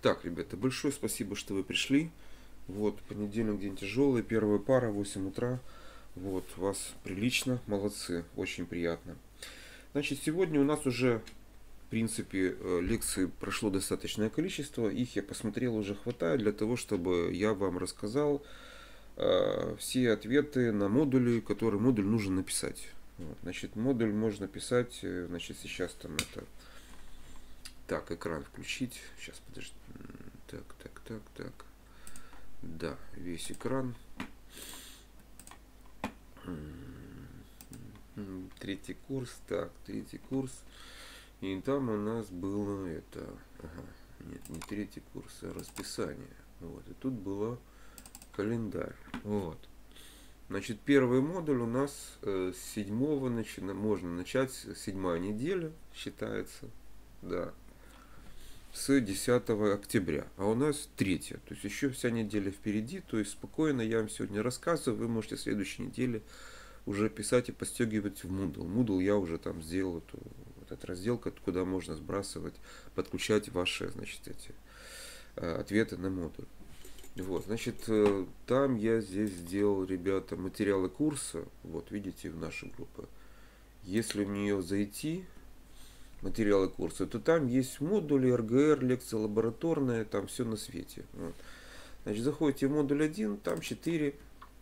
Так, ребята, большое спасибо, что вы пришли. Вот, понедельник, день тяжелый, первая пара, 8 утра. Вот, вас прилично, молодцы, очень приятно. Значит, сегодня у нас уже, в принципе, лекций прошло достаточное количество. Их я посмотрел, уже хватает для того, чтобы я вам рассказал все ответы на модули, которые модуль нужно написать. Вот, значит, модуль можно писать, значит, сейчас там это... Так, экран включить. Сейчас, подожди. Так. Да, весь экран. Третий курс. Так, третий курс. И там у нас было это... Ага, нет, не третий курс, а расписание. Вот, и тут было календарь. Вот. Значит, первый модуль у нас с 7-го можно начать, 7-я неделя считается. Да. С 10 октября, а у нас 3-я, то есть еще вся неделя впереди, то есть спокойно я вам сегодня рассказываю, вы можете в следующей неделе уже писать и подстегивать в Moodle. Moodle я уже там сделал этот раздел, куда можно сбрасывать, подключать ваши, значит, эти ответы на модуль. Вот, значит, там я здесь сделал, ребята, материалы курса, вот видите, в нашу группу. Если в нее зайти, материалы курса, то там есть модули, РГР, лекция лабораторная, там все на свете. Вот. Значит, заходите в модуль 1, там 4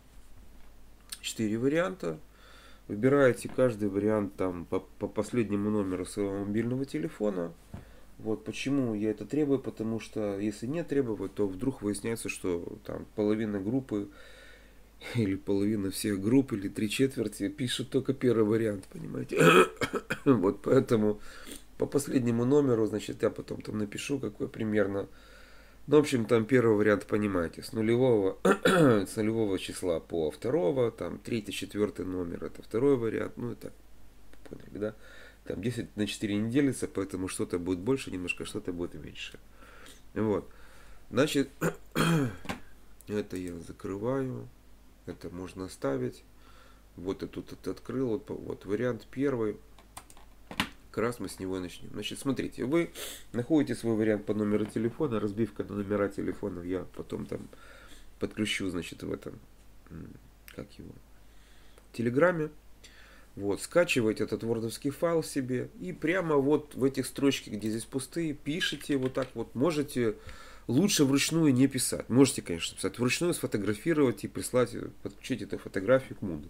варианта. Выбираете каждый вариант там по последнему номеру своего мобильного телефона. Вот почему я это требую, потому что если не требовать, то вдруг выясняется, что там половина группы или половина всех групп, или 3/4 пишут только первый вариант, понимаете? Вот поэтому по последнему номеру, значит, я потом там напишу, какой примерно. Ну, в общем, там первый вариант, понимаете, с нулевого числа по второго, там 3-4 номер, это второй вариант, ну и так, поняли, да? Там 10 на 4 не делится, поэтому что-то будет больше немножко, что-то будет меньше. Вот. Значит, это я закрываю. Это можно оставить. Вот я тут это открыл. Вот вариант первый. Как раз мы с него начнем. Значит, смотрите, вы находите свой вариант по номеру телефона. Разбивка на номера телефонов я потом там подключу, значит, в этом, как его, Телеграме. Вот, скачиваете этот вордовский файл себе и прямо вот в этих строчках, где здесь пустые, пишите вот так вот. Можете лучше вручную не писать. Можете, конечно, писать вручную, сфотографировать и прислать, подключить эту фотографию к Moodle.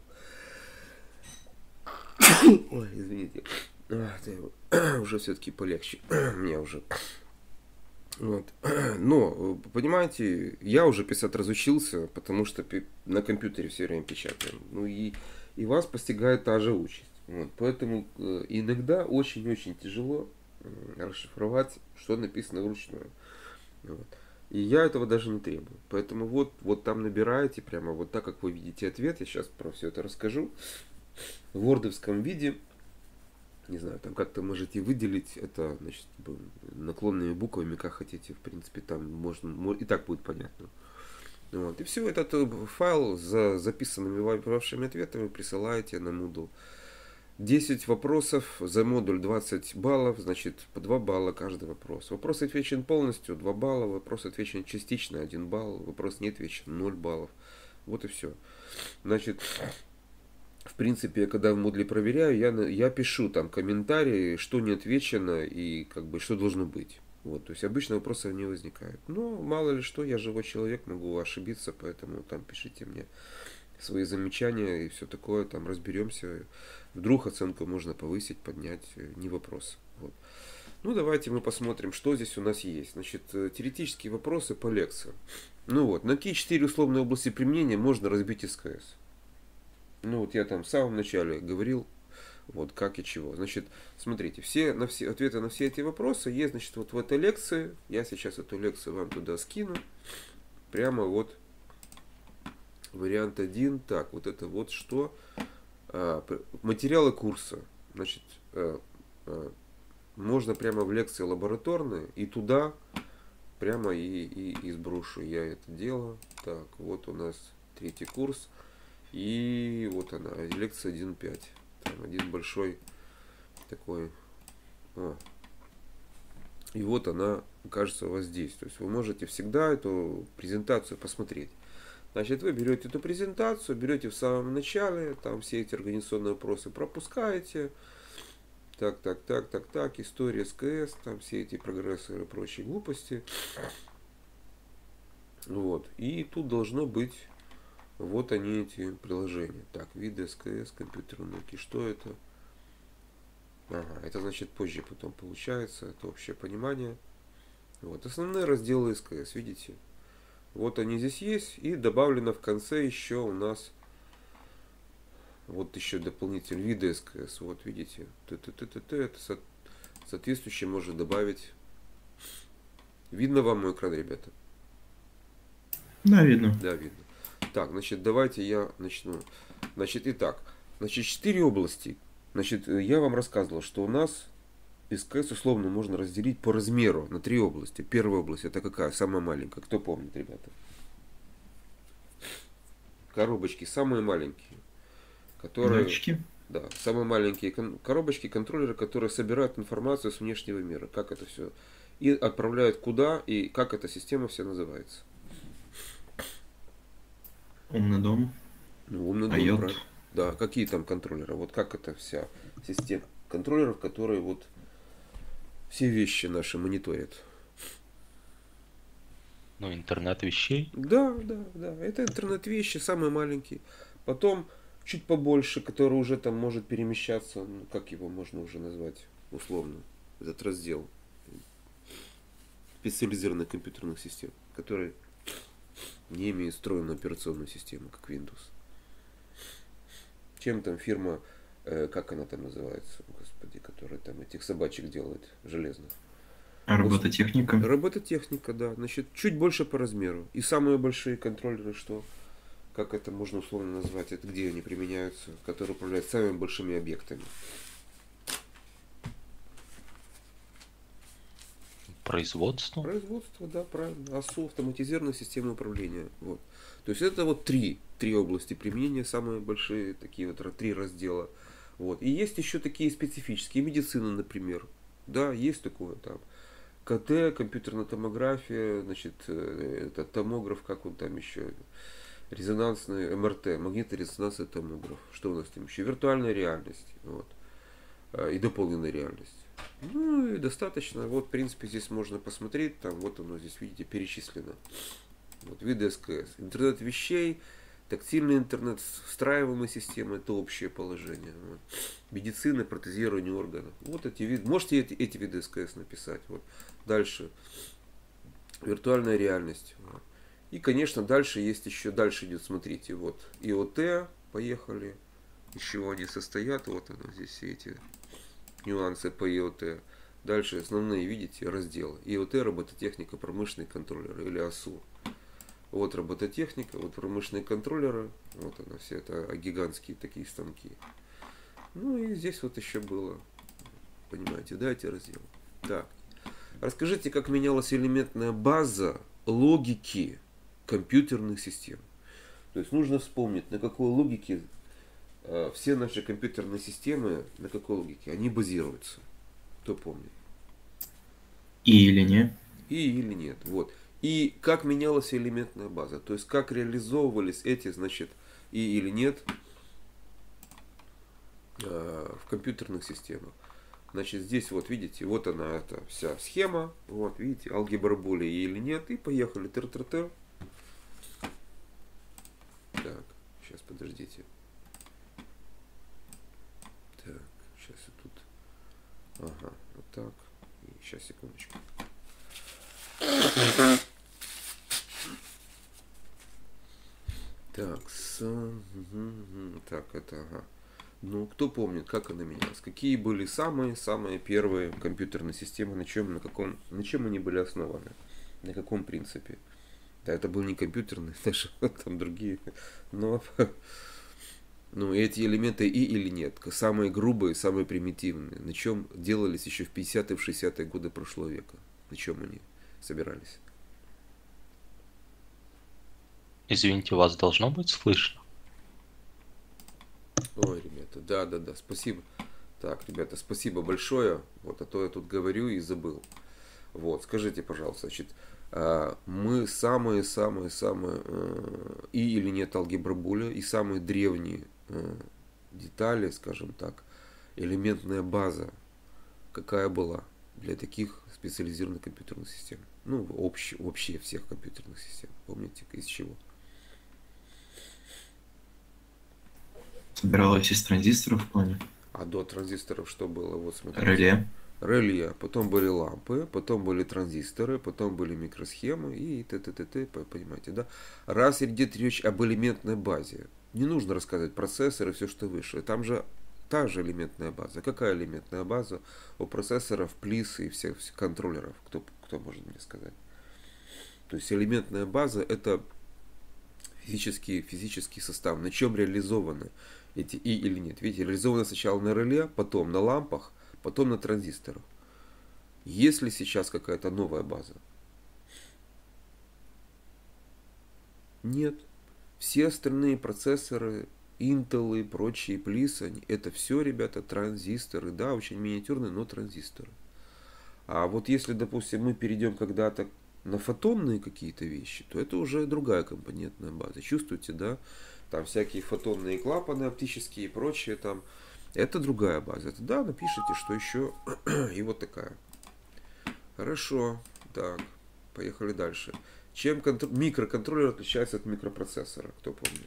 Ой, извините. Уже все-таки полегче. Мне уже. Вот. Но, понимаете, я уже писать разучился, потому что на компьютере все время печатаем. Ну и вас постигает та же участь. Вот. Поэтому иногда очень-очень тяжело расшифровать, что написано вручную. Вот. И я этого даже не требую. Поэтому вот там набираете прямо вот так, как вы видите ответ. Я сейчас про все это расскажу. В вордовском виде. Не знаю, там как-то можете выделить это, значит, наклонными буквами, как хотите. В принципе, там можно и так будет понятно. Вот. И все, этот файл с записанными вашими ответами присылаете на Moodle. 10 вопросов, за модуль 20 баллов, значит, по 2 балла каждый вопрос. Вопрос отвечен полностью, 2 балла, вопрос отвечен частично, 1 балл, вопрос не отвечен, 0 баллов. Вот и все. Значит, в принципе, когда в модуле проверяю, я пишу там комментарии, что не отвечено и как бы что должно быть. Вот, то есть обычно вопросов не возникает. Но мало ли что, я живой человек, могу ошибиться, поэтому там пишите мне свои замечания и все такое, там разберемся. Вдруг оценку можно повысить, поднять, не вопрос. Вот. Ну, давайте мы посмотрим, что здесь у нас есть. Значит, теоретические вопросы по лекции. Ну вот, на какие 4 условные области применения можно разбить СКС? Ну вот я там в самом начале говорил, вот как и чего. Значит, смотрите, ответы на все эти вопросы есть, значит, вот в этой лекции. Я сейчас эту лекцию вам туда скину. Прямо вот вариант 1. Так, вот это вот что. Материалы курса. Значит, можно прямо в лекции лабораторные и туда прямо и сброшу я это дело. Так, вот у нас 3-й курс. И вот она, лекция 1.5. Там один большой такой И вот она окажется у вас здесь. То есть вы можете всегда эту презентацию посмотреть. Значит, вы берете эту презентацию, берете в самом начале, там все эти организационные вопросы пропускаете. Так, история СКС, там все эти прогрессоры и прочие глупости. Вот. И тут должно быть, вот они эти приложения. Так, виды СКС, компьютерные науки, что это? Ага, это значит позже потом получается, это общее понимание. Вот, основные разделы СКС, видите? Вот они здесь есть, и добавлено в конце еще у нас вот еще дополнитель виды СКС. Вот видите, это соответствующее можно добавить. Видно вам мой экран, ребята? Да, видно. Да, видно. Так, значит, давайте я начну. Значит, итак, значит, 4 области. Значит, я вам рассказывал, что у нас СКС условно можно разделить по размеру на 3 области. Первая область это какая? Самая маленькая. Кто помнит, ребята? Коробочки самые маленькие. Которые, Датчики. да, самые маленькие коробочки, контроллеры, которые собирают информацию с внешнего мира. Как это все. И отправляют куда и как эта система вся называется. Умный дом. Ну, умный дом, IoT. правильно. Да, какие там контроллеры? Вот как это вся система контроллеров, которые вот все вещи наши мониторят. Ну, интернет вещей. Да. Это интернет-вещи, самые маленькие. Потом чуть побольше, который уже там может перемещаться, ну, как его можно уже назвать условно, этот раздел специализированных компьютерных систем, которые не имеют встроенную операционную систему, как Windows. Чем там фирма, как она там называется, господи, которая там этих собачек делает, железных. Робототехника. Робототехника, да. Значит, чуть больше по размеру. И самые большие контроллеры, что, как это можно условно назвать, это где они применяются, которые управляют самыми большими объектами. Производство. Производство, да, правильно. АСУ, автоматизированная система управления. Вот. То есть это вот три области применения, самые большие, такие вот 3 раздела. Вот. И есть еще такие специфические, медицина, например. Да, есть такое там. КТ, компьютерная томография, значит, это томограф, как он там еще, резонансный МРТ, магнитно-резонансный томограф. Что у нас там еще? Виртуальная реальность. Вот. И дополненная реальность. Ну и достаточно. Вот, в принципе, здесь можно посмотреть. Там вот оно здесь, видите, перечислено. Вот виды СКС. Интернет вещей, тактильный интернет, встраиваемая система, это общее положение. Вот. Медицина, протезирование органов. Вот эти виды. Можете эти виды СКС написать. Вот. Дальше. Виртуальная реальность. Вот. И, конечно, дальше есть еще, дальше идет, смотрите, вот ИОТ, поехали. Из чего они состоят. Вот оно здесь все эти нюансы по ИОТ. Дальше основные, видите, разделы. ИОТ, робототехника, промышленные контроллеры или АСУ. Вот робототехника, вот промышленные контроллеры. Вот она, все это гигантские такие станки. Ну и здесь вот еще было, понимаете, да, эти разделы. Так, расскажите, как менялась элементная база логики компьютерных систем. То есть нужно вспомнить, на какой логике все наши компьютерные системы, на какой логике они базируются. Кто помнит? И или не. И или нет. Вот. И как менялась элементная база. То есть как реализовывались эти, значит, и или нет в компьютерных системах. Значит, здесь вот видите, вот она, эта вся схема. Вот, видите, алгебра боли и или нет. И поехали. Тыр-тыр-тыр. Так, сейчас подождите. Так, сейчас я тут. Ага, вот так. И сейчас, секундочку. Так, так, это, ага. Ну, кто помнит, как она менялась? Какие были самые-самые первые компьютерные системы, на чем они были основаны? На каком принципе? Да, это был не компьютерный, даже там другие. Но ну, эти элементы и или нет, самые грубые, самые примитивные, на чем делались еще в 50-е, в 60-е годы прошлого века? На чем они собирались? Извините, вас должно быть слышно? Ой, ребята, да, спасибо. Так, ребята, спасибо большое. Вот, а то я тут говорю и забыл. Вот, скажите, пожалуйста, значит, мы самые-самые-самые и или нет алгебры Боля, и самые древние детали, скажем так, элементная база, какая была для таких специализированных компьютерных систем? Ну, вообще всех компьютерных систем. Помните, из чего? Собиралась из транзисторов в плане. А до транзисторов что было? Вот смотрите. Реле. Реле, потом были лампы, потом были транзисторы, потом были микросхемы и т.т. Понимаете, да? Раз идет речь об элементной базе, не нужно рассказывать процессоры, все, что выше. Там же та же элементная база. Какая элементная база у процессоров, плис и всех контроллеров? Кто может мне сказать? То есть элементная база это физический состав, на чем реализованы эти и или нет. Видите, реализованы сначала на реле, потом на лампах, потом на транзисторах. Есть ли сейчас какая-то новая база? Нет. Все остальные процессоры, Intel и прочие плисы, это все, ребята, транзисторы. Да, очень миниатюрные, но транзисторы. А вот если, допустим, мы перейдем когда-то на фотонные какие-то вещи, то это уже другая компонентная база. Чувствуете, да? Там всякие фотонные клапаны оптические и прочее там. Это другая база. Это, да, напишите, что еще. И вот такая. Хорошо. Так, поехали дальше. Чем микроконтроллер отличается от микропроцессора? Кто помнит?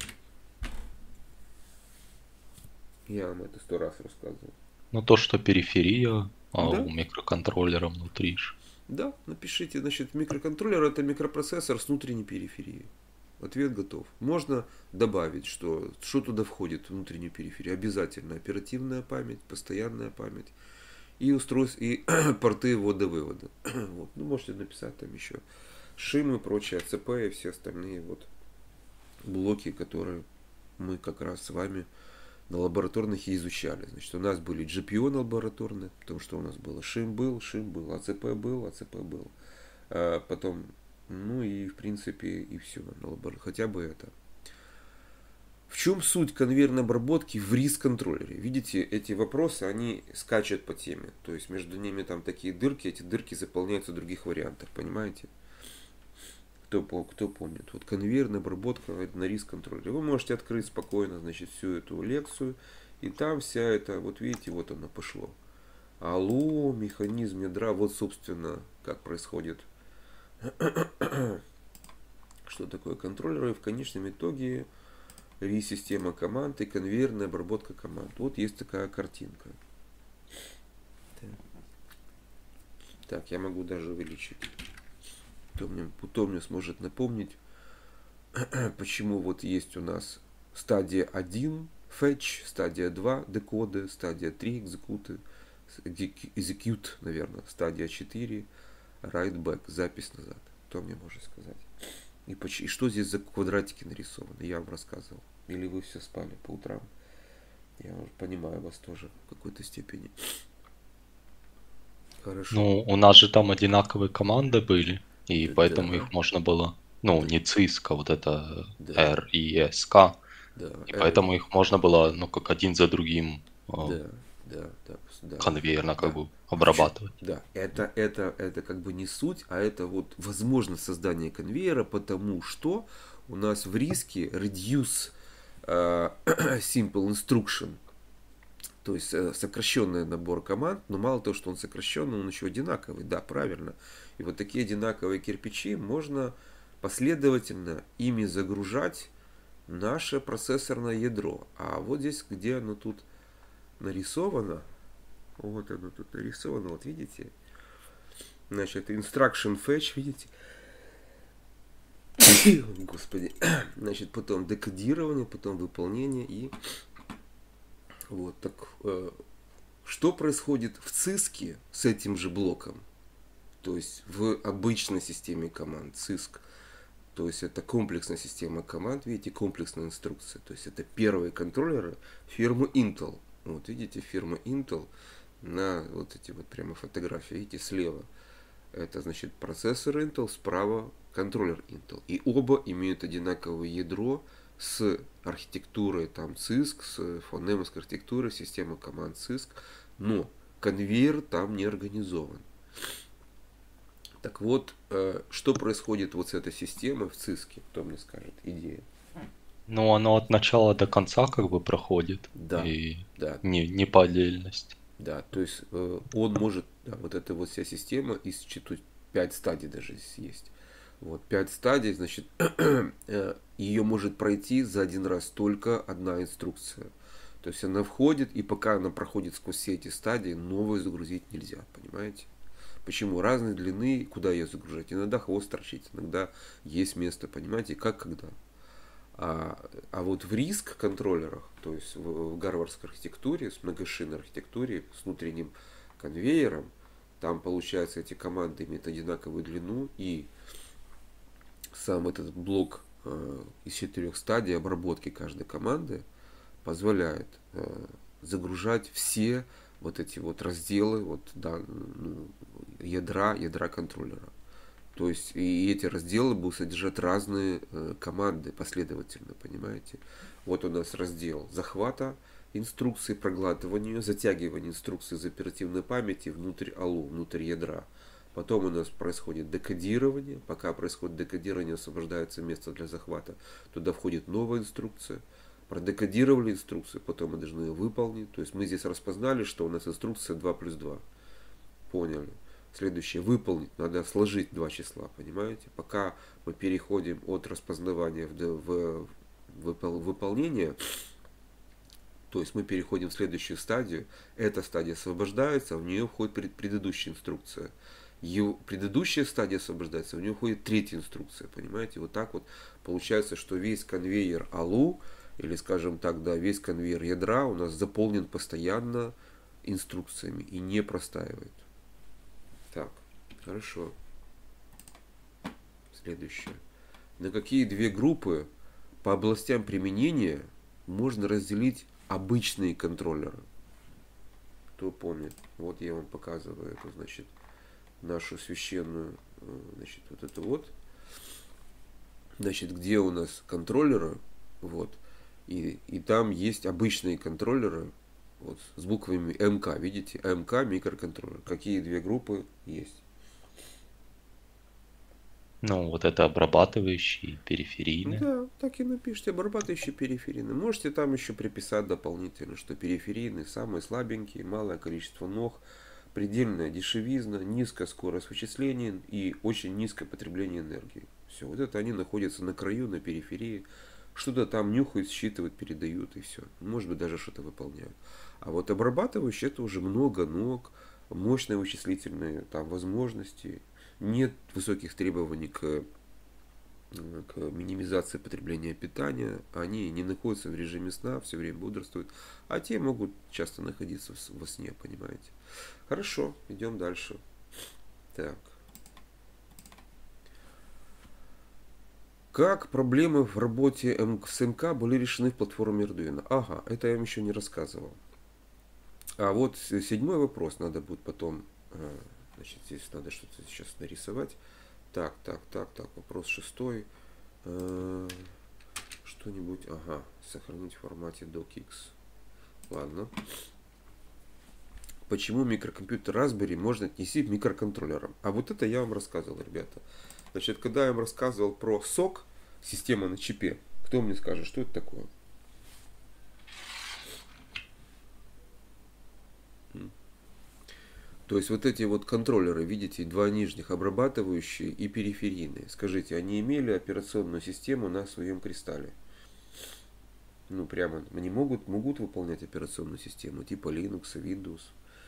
Я вам это 100 раз рассказывал. Ну, то, что периферия, а Да? у микроконтроллера внутри ж. Да, напишите, значит, микроконтроллер это микропроцессор с внутренней периферией. Ответ готов. Можно добавить, что туда входит в внутреннюю периферию. Обязательно оперативная память, постоянная память и устройство, и порты ввода-вывода. Вот. Ну, можете написать там еще шимы, прочее, АЦП и все остальные вот блоки, которые мы как раз с вами на лабораторных и изучали. Значит, у нас были GPU на лабораторных, потому что у нас было шим был, АЦП был. Потом, ну и в принципе и все на лаборатории. Хотя бы это. В чем суть конвейерной обработки в RISC-контроллере? Видите, эти вопросы, они скачут по теме. То есть между ними там такие дырки, эти дырки заполняются в других вариантах, понимаете? Кто помнит? Вот конвейерная обработка на RISC-контроллере. Вы можете открыть спокойно, значит, всю эту лекцию. И там вся эта, вот видите, вот оно пошло. Алло, механизм ядра. Вот, собственно, как происходит. Что такое контроллеры. И в конечном итоге RISC-система команд и конвейерная обработка команд. Вот есть такая картинка. Так, я могу даже увеличить. Кто мне сможет напомнить, почему вот есть у нас стадия 1 fetch, стадия 2 декоды, стадия 3 execute, наверное, стадия 4 write back, запись назад. Кто мне может сказать? И что здесь за квадратики нарисованы? Я вам рассказывал. Или вы все спали по утрам? Я понимаю вас тоже в какой-то степени. Хорошо. Ну, у нас же там одинаковые команды были, и Да. поэтому их можно было, ну, не ЦИСК, а вот это Да. RISK, Да. и поэтому их можно было, ну, как один за другим Да. конвейерно как бы обрабатывать. Да, это как бы не суть, а это вот возможность создания конвейера, потому что у нас в риске reduce simple instruction, то есть сокращенный набор команд, но мало того, что он сокращенный, он еще одинаковый, да, правильно. И вот такие одинаковые кирпичи можно последовательно ими загружать наше процессорное ядро. А вот здесь, где оно тут нарисовано, вот оно тут нарисовано, вот видите? Значит, instruction fetch, видите? Господи. Значит, потом декодирование, потом выполнение и вот так. Что происходит в ЦИСКе с этим же блоком? То есть в обычной системе команд ЦИСК. То есть это комплексная система команд, видите, комплексная инструкция. То есть это первые контроллеры фирмы Intel. Вот видите, фирма Intel. На вот эти вот прямо фотографии, видите, слева это значит процессор Intel, справа контроллер Intel. И оба имеют одинаковое ядро с архитектурой там CISC, с фонемовской архитектурой, система команд CISC, но конвейер там не организован. Так вот, что происходит вот с этой системой в ЦИСКе? Кто мне скажет? Идея. Ну, оно от начала до конца как бы проходит. Да, И да, не по отдельности. да. То есть он может, да, вот эта вот вся система из 5 стадий даже здесь есть. Вот 5 стадий, значит, ее может пройти за один раз только одна инструкция. То есть она входит, и пока она проходит сквозь все эти стадии, новую загрузить нельзя, понимаете? Почему? Разной длины, куда ее загружать. Иногда хвост торчит, иногда есть место, понимаете, как когда. А вот в риск контроллерах, то есть в гарвардской архитектуре, с многошинной архитектуре, с внутренним конвейером, там, получается, эти команды имеют одинаковую длину, и сам этот блок из 4 стадий обработки каждой команды позволяет загружать все вот эти вот разделы вот, да, ну, ядра контроллера. То есть и эти разделы будут содержать разные команды последовательно, понимаете? Вот у нас раздел захвата инструкции, проглатывания, затягивания инструкции из оперативной памяти внутрь ALU, внутрь ядра. Потом у нас происходит декодирование. Пока происходит декодирование, освобождается место для захвата. Туда входит новая инструкция. Продекодировали инструкцию, потом мы должны ее выполнить. То есть мы здесь распознали, что у нас инструкция 2 плюс 2. Поняли. Следующее. Выполнить. Надо сложить два числа, понимаете? Пока мы переходим от распознавания в выполнение, то есть мы переходим в следующую стадию. Эта стадия освобождается, в нее входит предыдущая инструкция. Ее предыдущая стадия освобождается, в нее входит третья инструкция, понимаете? Вот так вот получается, что весь конвейер ALU, или скажем так, да, весь конвейер ядра у нас заполнен постоянно инструкциями и не простаивает. Так, хорошо. Следующее. На какие две группы по областям применения можно разделить обычные контроллеры? Кто помнит? Вот я вам показываю эту, значит, нашу священную, значит, вот это вот. Значит, где у нас контроллеры, вот, и там есть обычные контроллеры, вот, с буквами МК, видите, МК микроконтроллер. Какие две группы есть? Ну, вот это обрабатывающий, периферийный. Да, так и напишите, обрабатывающие периферийные. Можете там еще приписать дополнительно, что периферийные самые слабенькие, малое количество ног, предельная дешевизна, низкая скорость вычислений и очень низкое потребление энергии. Все, вот это они находятся на краю, на периферии, что-то там нюхают, считывают, передают и все. Может быть, даже что-то выполняют. А вот обрабатывающие это уже много ног, мощные вычислительные там возможности, нет высоких требований к минимизации потребления питания, они не находятся в режиме сна, все время бодрствуют, а те могут часто находиться во сне, понимаете. Хорошо, идем дальше. Так. Как проблемы в работе с МК были решены в платформе Arduino? Ага, это я вам еще не рассказывал. А вот седьмой вопрос надо будет потом, значит, здесь надо что-то сейчас нарисовать. Так, вопрос шестой. Что-нибудь, ага, сохранить в формате docx. Ладно. Почему микрокомпьютер Raspberry можно отнести к микроконтроллерам? А вот это я вам рассказывал, ребята. Значит, когда я вам рассказывал про SOC, система на чипе, кто мне скажет, что это такое? То есть вот эти вот контроллеры, видите, два нижних, обрабатывающие и периферийные. Скажите, они имели операционную систему на своем кристалле? Ну, прямо, они могут выполнять операционную систему, типа Linux, Windows?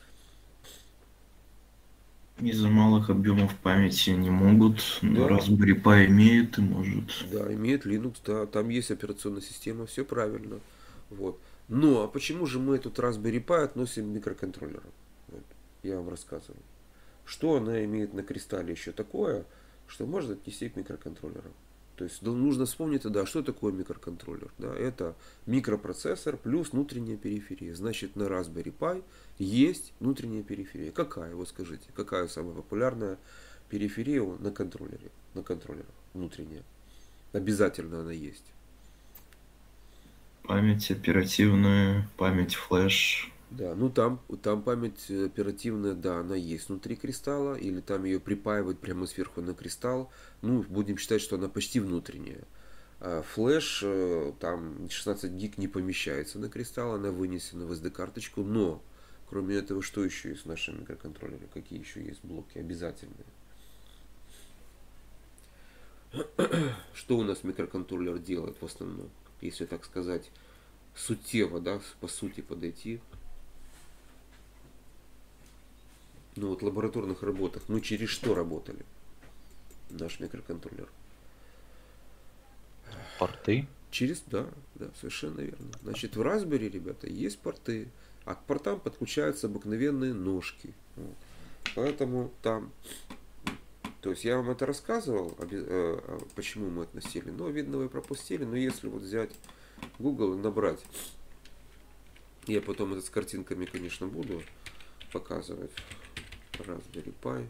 Из-за малых объемов памяти не могут, но Да. Raspberry Pi имеет и может. Да, имеет Linux, да, там есть операционная система, все правильно. Вот. Но, а почему же мы этот Raspberry Pi относим к микроконтроллерам? Вот. Я вам рассказывал. Что она имеет на кристалле еще такое, что можно отнести к микроконтроллерам. То есть нужно вспомнить тогда, что такое микроконтроллер. Да? Это микропроцессор плюс внутренняя периферия. Значит, на Raspberry Pi есть внутренняя периферия. Какая, вот скажите, какая самая популярная периферия на контроллере? На контроллерах внутренняя. Обязательно она есть. Память оперативная, память флеш, Да, ну там память оперативная, да, она есть внутри кристалла, или там ее припаивают прямо сверху на кристалл. Ну, будем считать, что она почти внутренняя. А флеш, там 16 гиг не помещается на кристалл, она вынесена в SD-карточку, но кроме этого, что еще есть в нашем микроконтроллере? Какие еще есть блоки обязательные? Что у нас микроконтроллер делает в основном? Если так сказать, сутево, да, по сути подойти. Ну вот в лабораторных работах, мы через что работали? Наш микроконтроллер. Порты. Через, да, да, совершенно верно. Значит, в Raspberry, ребята, есть порты, а к портам подключаются обыкновенные ножки. Вот. Поэтому там, то есть я вам это рассказывал, почему мы это носили, но видно вы пропустили, но если вот взять Google и набрать, я потом это с картинками, конечно, буду показывать, Raspberry Pi.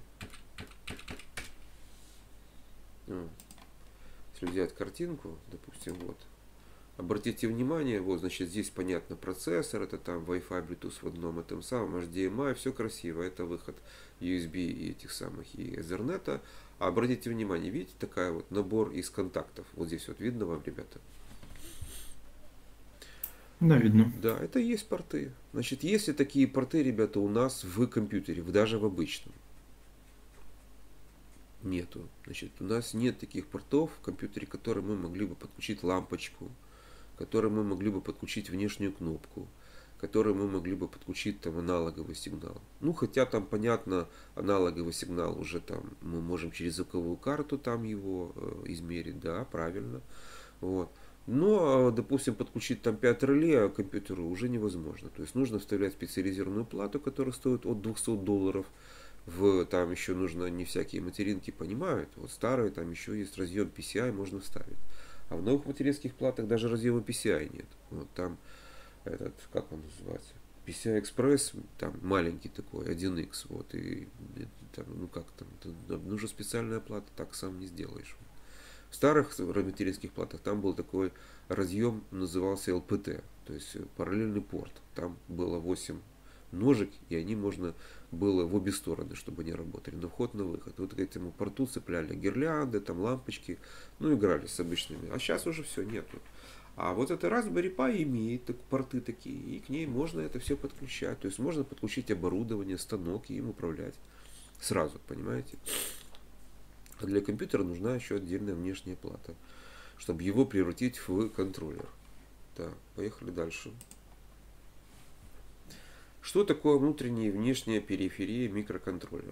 Если взять картинку, допустим, вот, обратите внимание, вот, значит, здесь понятно процессор, это там Wi-Fi, Bluetooth в одном этом самом, HDMI, все красиво, это выход USB и этих самых, и Ethernet. А обратите внимание, видите, такая вот набор из контактов, вот здесь вот видно вам, ребята? Да, видно. Да, это и есть порты. Значит, есть ли такие порты, ребята, у нас в компьютере, даже в обычном? Нету. Значит, у нас нет таких портов в компьютере, которые мы могли бы подключить лампочку, которые мы могли бы подключить внешнюю кнопку, которые мы могли бы подключить там аналоговый сигнал. Ну, хотя там, понятно, аналоговый сигнал уже там мы можем через звуковую карту там его измерить, да, правильно. Вот. Но, допустим, подключить там 5 реле к компьютеру уже невозможно. То есть нужно вставлять специализированную плату, которая стоит от $200. Там еще нужно, не всякие материнки понимают. Вот старые, там еще есть разъем PCI, можно вставить. А в новых материнских платах даже разъема PCI нет. Вот там этот, как он называется? PCI Express, там маленький такой, 1X, вот, и там, ну как там, нужна специальная плата, так сам не сделаешь. В старых материнских платах там был такой разъем, назывался LPT, то есть параллельный порт. Там было 8 ножек, и они можно было в обе стороны, чтобы они работали, на вход, на выход. Вот к этому порту цепляли гирлянды, там лампочки, ну играли с обычными. А сейчас уже все, нету. А вот эта Raspberry Pi имеет порты такие, и к ней можно это все подключать. То есть можно подключить оборудование, станок и им управлять сразу, понимаете? А для компьютера нужна еще отдельная внешняя плата, чтобы его превратить в контроллер. Так, поехали дальше. Что такое внутренняя и внешняя периферия микроконтроллера?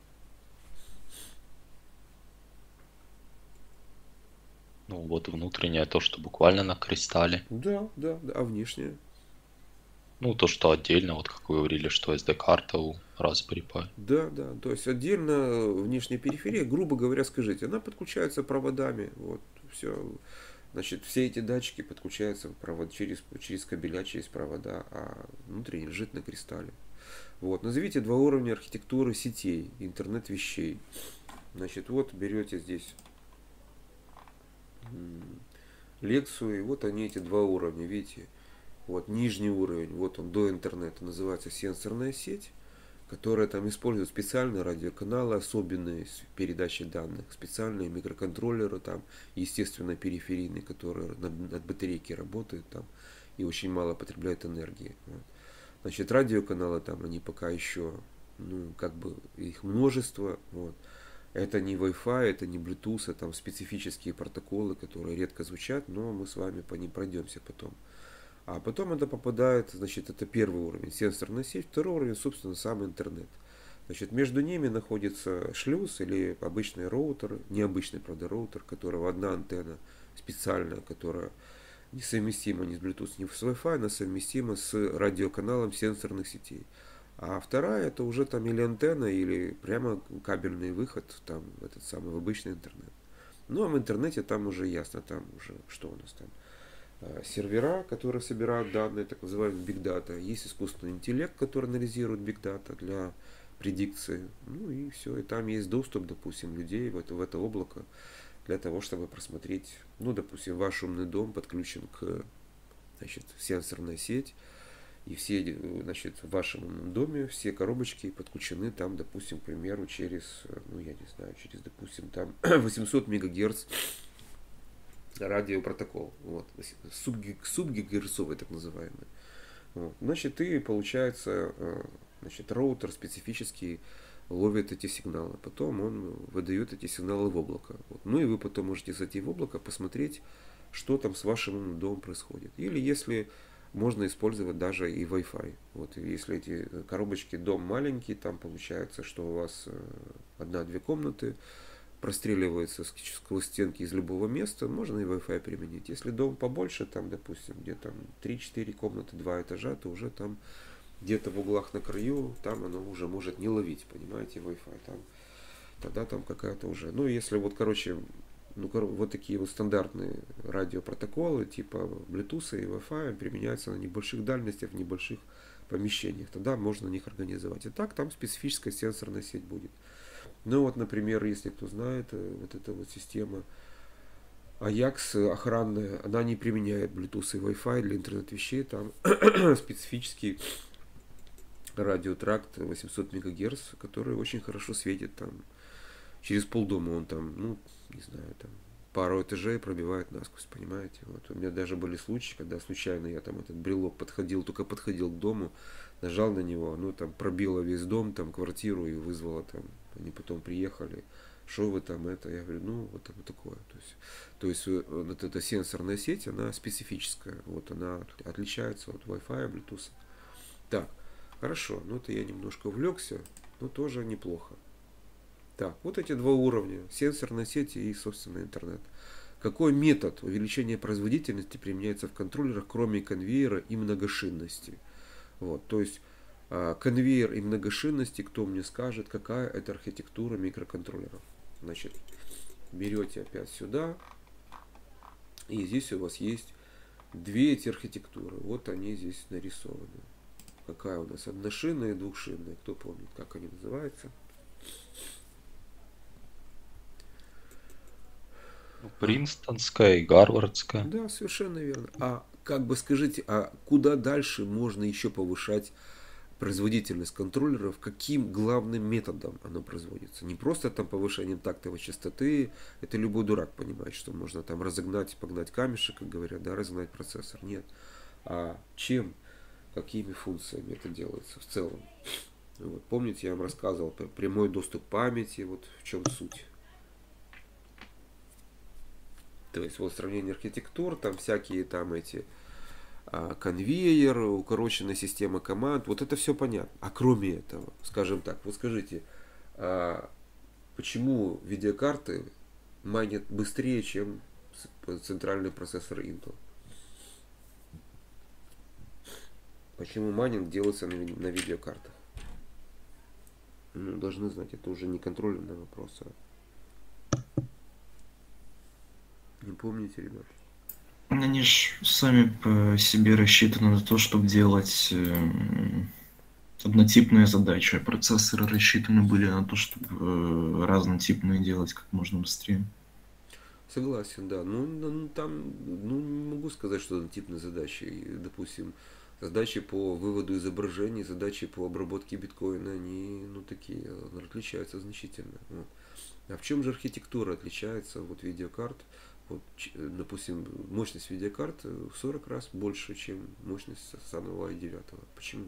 Ну вот внутреннее то, что буквально на кристалле. Да, да, да. А внешняя? Ну то, что отдельно, вот как вы говорили, что SD-карта у Raspberry Pi. Да, да. То есть отдельно внешняя периферия, грубо говоря, скажите, она подключается проводами. Вот, все. Значит, все эти датчики подключаются через кабеля, через провода, а внутренний лежит на кристалле. Вот. Назовите два уровня архитектуры сетей, интернет вещей. Значит, вот берете здесь лекцию, и вот они, эти два уровня, видите. Вот нижний уровень, вот он до интернета, называется сенсорная сеть, которая там использует специальные радиоканалы, особенные с передачей данных, специальные микроконтроллеры, там, естественно, периферийные, которые от батарейки работают там и очень мало потребляют энергии. Вот. Значит, радиоканалы там, они пока еще, ну, как бы их множество, вот. Это не Wi-Fi, это не Bluetooth, это там специфические протоколы, которые редко звучат, но мы с вами по ним пройдемся потом. А потом это попадает, значит, это первый уровень, сенсорная сеть, второй уровень, собственно, сам интернет. Значит, между ними находится шлюз или обычный роутер, необычный, правда, роутер, у которого одна антенна специальная, которая несовместима ни с Bluetooth, ни с Wi-Fi, она совместима с радиоканалом сенсорных сетей. А вторая это уже там или антенна, или прямо кабельный выход там, в этот самый в обычный интернет. Ну а в интернете там уже ясно, там уже что у нас там. Сервера, которые собирают данные, так называемый Big Data. Есть искусственный интеллект, который анализирует Big Data для предикции. Ну и все. И там есть доступ, допустим, людей в это облако для того, чтобы просмотреть, ну, допустим, ваш умный дом подключен к, значит, сенсорной сеть. И все, значит, в вашем доме все коробочки подключены там, допустим, к примеру, через, ну я не знаю, через, допустим, там 800 мегагерц радиопротокол, вот, субгигагерцовый так называемый. Вот. Значит, и получается, значит, роутер специфический ловит эти сигналы, потом он выдает эти сигналы в облако. Вот. Ну и вы потом можете зайти в облако, посмотреть, что там с вашим домом происходит. Или если можно использовать даже и Wi-Fi. Вот, если эти коробочки, дом маленький, там получается, что у вас одна-две комнаты, простреливается сквозь стенки из любого места, можно и Wi-Fi применить. Если дом побольше, там, допустим, где там 3-4 комнаты, 2 этажа, то уже там где-то в углах на краю, там оно уже может не ловить, понимаете, Wi-Fi. Там, тогда там какая-то уже, ну, если вот, короче, ну, вот такие вот стандартные радиопротоколы, типа Bluetooth и Wi-Fi применяются на небольших дальностях, в небольших помещениях, тогда можно на них организовать. И так там специфическая сенсорная сеть будет. Ну вот, например, если кто знает, вот эта вот система Ajax охранная, она не применяет Bluetooth и Wi-Fi для интернет-вещей, там специфический радиотракт 800 МГц, который очень хорошо светит там. Через полдома он там, ну, не знаю, там пару этажей пробивает насквозь, понимаете? Вот. У меня даже были случаи, когда случайно я там этот брелок только подходил к дому, нажал на него, ну там пробило весь дом, там квартиру и вызвало там, они потом приехали, что вы там это, я говорю, ну вот это такое. То есть вот эта сенсорная сеть, она специфическая, вот она отличается от Wi-Fi, Bluetooth. Так, хорошо, ну это я немножко увлекся, но тоже неплохо. Так, вот эти два уровня, сенсорная сеть и, собственно, интернет. Какой метод увеличения производительности применяется в контроллерах, кроме конвейера и многошинности? Вот, то есть конвейер и многошинности, кто мне скажет, какая это архитектура микроконтроллеров? Значит, берете опять сюда, и здесь у вас есть две эти архитектуры. Вот они здесь нарисованы. Какая у нас одношинная и двухшинная, кто помнит, как они называются? Принстонская и Гарвардская. Да, совершенно верно. А как бы скажите, а куда дальше можно еще повышать производительность контроллеров? Каким главным методом оно производится? Не просто там повышением тактовой частоты, это любой дурак понимает, что можно там разогнать, погнать камешек, как говорят, да, разогнать процессор. Нет. А чем, какими функциями это делается в целом? Вот, помните, я вам рассказывал про прямой доступ к памяти, вот в чем суть. То есть вот сравнение архитектур, там всякие там эти конвейер, укороченная система команд, вот это все понятно. А кроме этого, скажем так, вот скажите, почему видеокарты майнят быстрее, чем центральный процессор Intel? Почему майнинг делается на видеокартах? Ну, должны знать, это уже не контрольный вопрос. Не помните, ребят? Они ж сами по себе рассчитаны на то, чтобы делать однотипные задачи, а процессоры рассчитаны были на то, чтобы разнотипные делать как можно быстрее. Согласен, да. Ну, там, ну, не могу сказать, что однотипные задачи. Допустим, задачи по выводу изображений, задачи по обработке биткоина, они, ну, такие, отличаются значительно. Вот. А в чем же архитектура отличается от видеокарт? Вот, допустим, мощность видеокарт в 40 раз больше, чем мощность самого i9. Почему?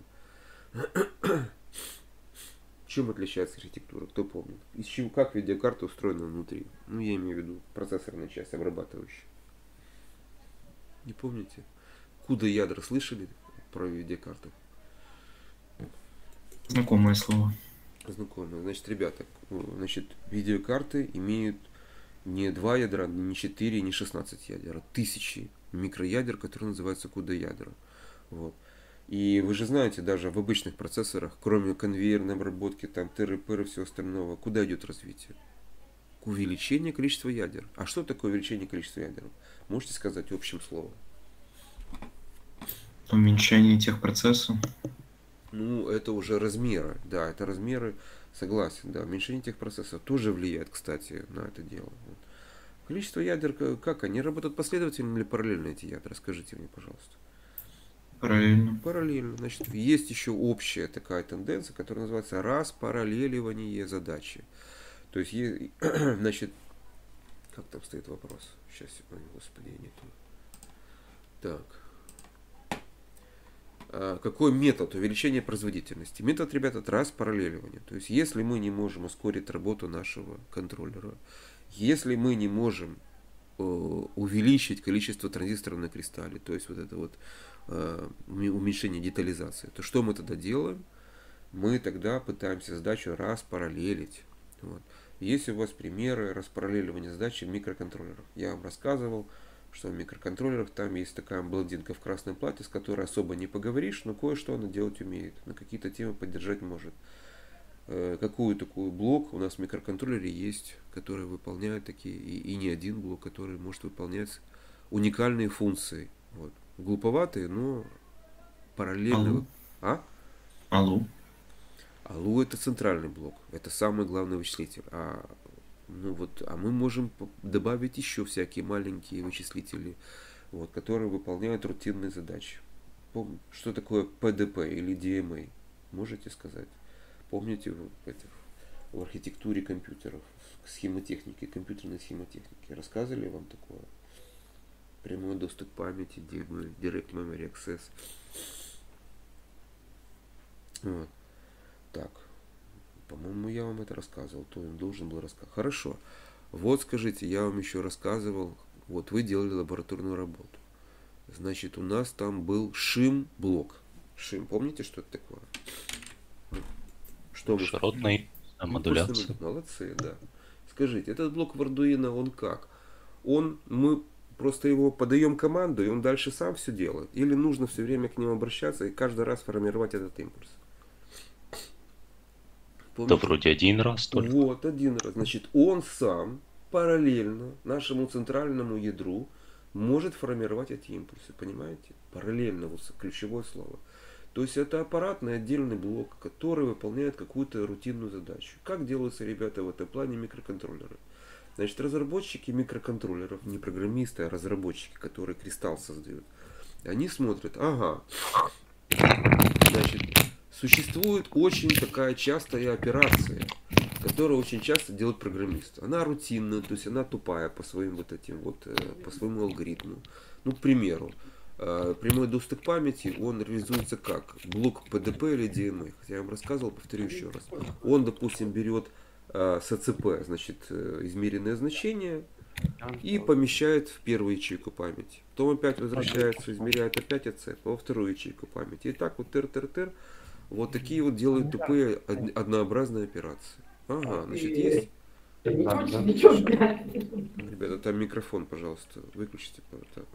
Чем отличается архитектура? Кто помнит? Из чего, как видеокарта устроена внутри? Ну, я имею в виду процессорная часть, обрабатывающая. Не помните? CUDA ядра слышали про видеокарты? Знакомое слово. Знакомые. Значит, ребята, значит, видеокарты имеют не 2 ядра, не 4, не 16 ядер, а тысячи микроядер, которые называются CUDA ядра. Вот. И вы же знаете, даже в обычных процессорах, кроме конвейерной обработки, там тыры-пыры и всего остального, куда идет развитие? К увеличению количества ядер. А что такое увеличение количества ядер? Можете сказать общим словом? Уменьшение техпроцесса. Ну, это уже размеры. Да, это размеры, согласен. Да, уменьшение техпроцессов тоже влияет, кстати, на это дело. Вот. Количество ядер, как они работают последовательно или параллельно, эти ядра? Скажите мне, пожалуйста. Правильно. Параллельно. Значит, есть еще общая такая тенденция, которая называется распараллеливание задачи. То есть, значит, как там стоит вопрос? Сейчас, секунду, господи, я не то. Так. Какой метод увеличения производительности? Метод, ребята, это распараллеливание. То есть, если мы не можем ускорить работу нашего контроллера, если мы не можем увеличить количество транзисторов на кристалле, то есть вот это вот уменьшение детализации, то что мы тогда делаем? Мы тогда пытаемся задачу распараллелить. Вот. Есть у вас примеры распараллеливания задачи в микроконтроллерах. Я вам рассказывал, что в микроконтроллерах там есть такая блондинка в красном платье, с которой особо не поговоришь, но кое-что она делать умеет, на какие-то темы поддержать может. Какую такую блок у нас в микроконтроллере есть, который выполняет такие, и не один блок, который может выполнять уникальные функции. Вот. Глуповатые, но параллельно. Алло. А? Алло. Алло это центральный блок, это самый главный вычислитель. А мы можем добавить еще всякие маленькие вычислители, вот, которые выполняют рутинные задачи. Что такое PDP или DMA? Можете сказать? Помните в архитектуре компьютеров, схемотехники, компьютерной схемотехники? Рассказывали вам такое? Прямой доступ к памяти, Direct Memory Access. Вот. Так. По-моему, я вам это рассказывал. То он должен был рассказать. Хорошо. Вот скажите, я вам еще рассказывал. Вот вы делали лабораторную работу. Значит, у нас там был шим-блок. Шим, помните, что это такое? Что вы... Широтная модуляция. Молодцы, да. Скажите, этот блок в Arduino, он как? Мы просто его подаем команду, и он дальше сам все делает? Или нужно все время к нему обращаться и каждый раз формировать этот импульс? Помните? Да вроде один раз только. Вот, один раз. Значит, он сам параллельно нашему центральному ядру может формировать эти импульсы, понимаете? Параллельно, вот ключевое слово. То есть это аппаратный отдельный блок, который выполняет какую-то рутинную задачу. Как делаются, ребята, в этом плане микроконтроллеры? Значит, разработчики микроконтроллеров, не программисты, а разработчики, которые кристалл создают, они смотрят, значит, существует очень такая частая операция, которую очень часто делают программисты. Она рутинная, то есть она тупая по своим по своему алгоритму. Ну, к примеру, прямой доступ к памяти, он реализуется как? Блок PDP или DMA. Хотя я вам рассказывал, повторю еще раз. Он, допустим, берет с АЦП, значит, измеренное значение и помещает в первую ячейку памяти. Потом опять возвращается, измеряет опять АЦП во вторую ячейку памяти. И так вот тыр-тыр-тыр. Вот такие вот делают тупые однообразные операции. Значит, есть... Ребята, там микрофон, пожалуйста, выключите. Так,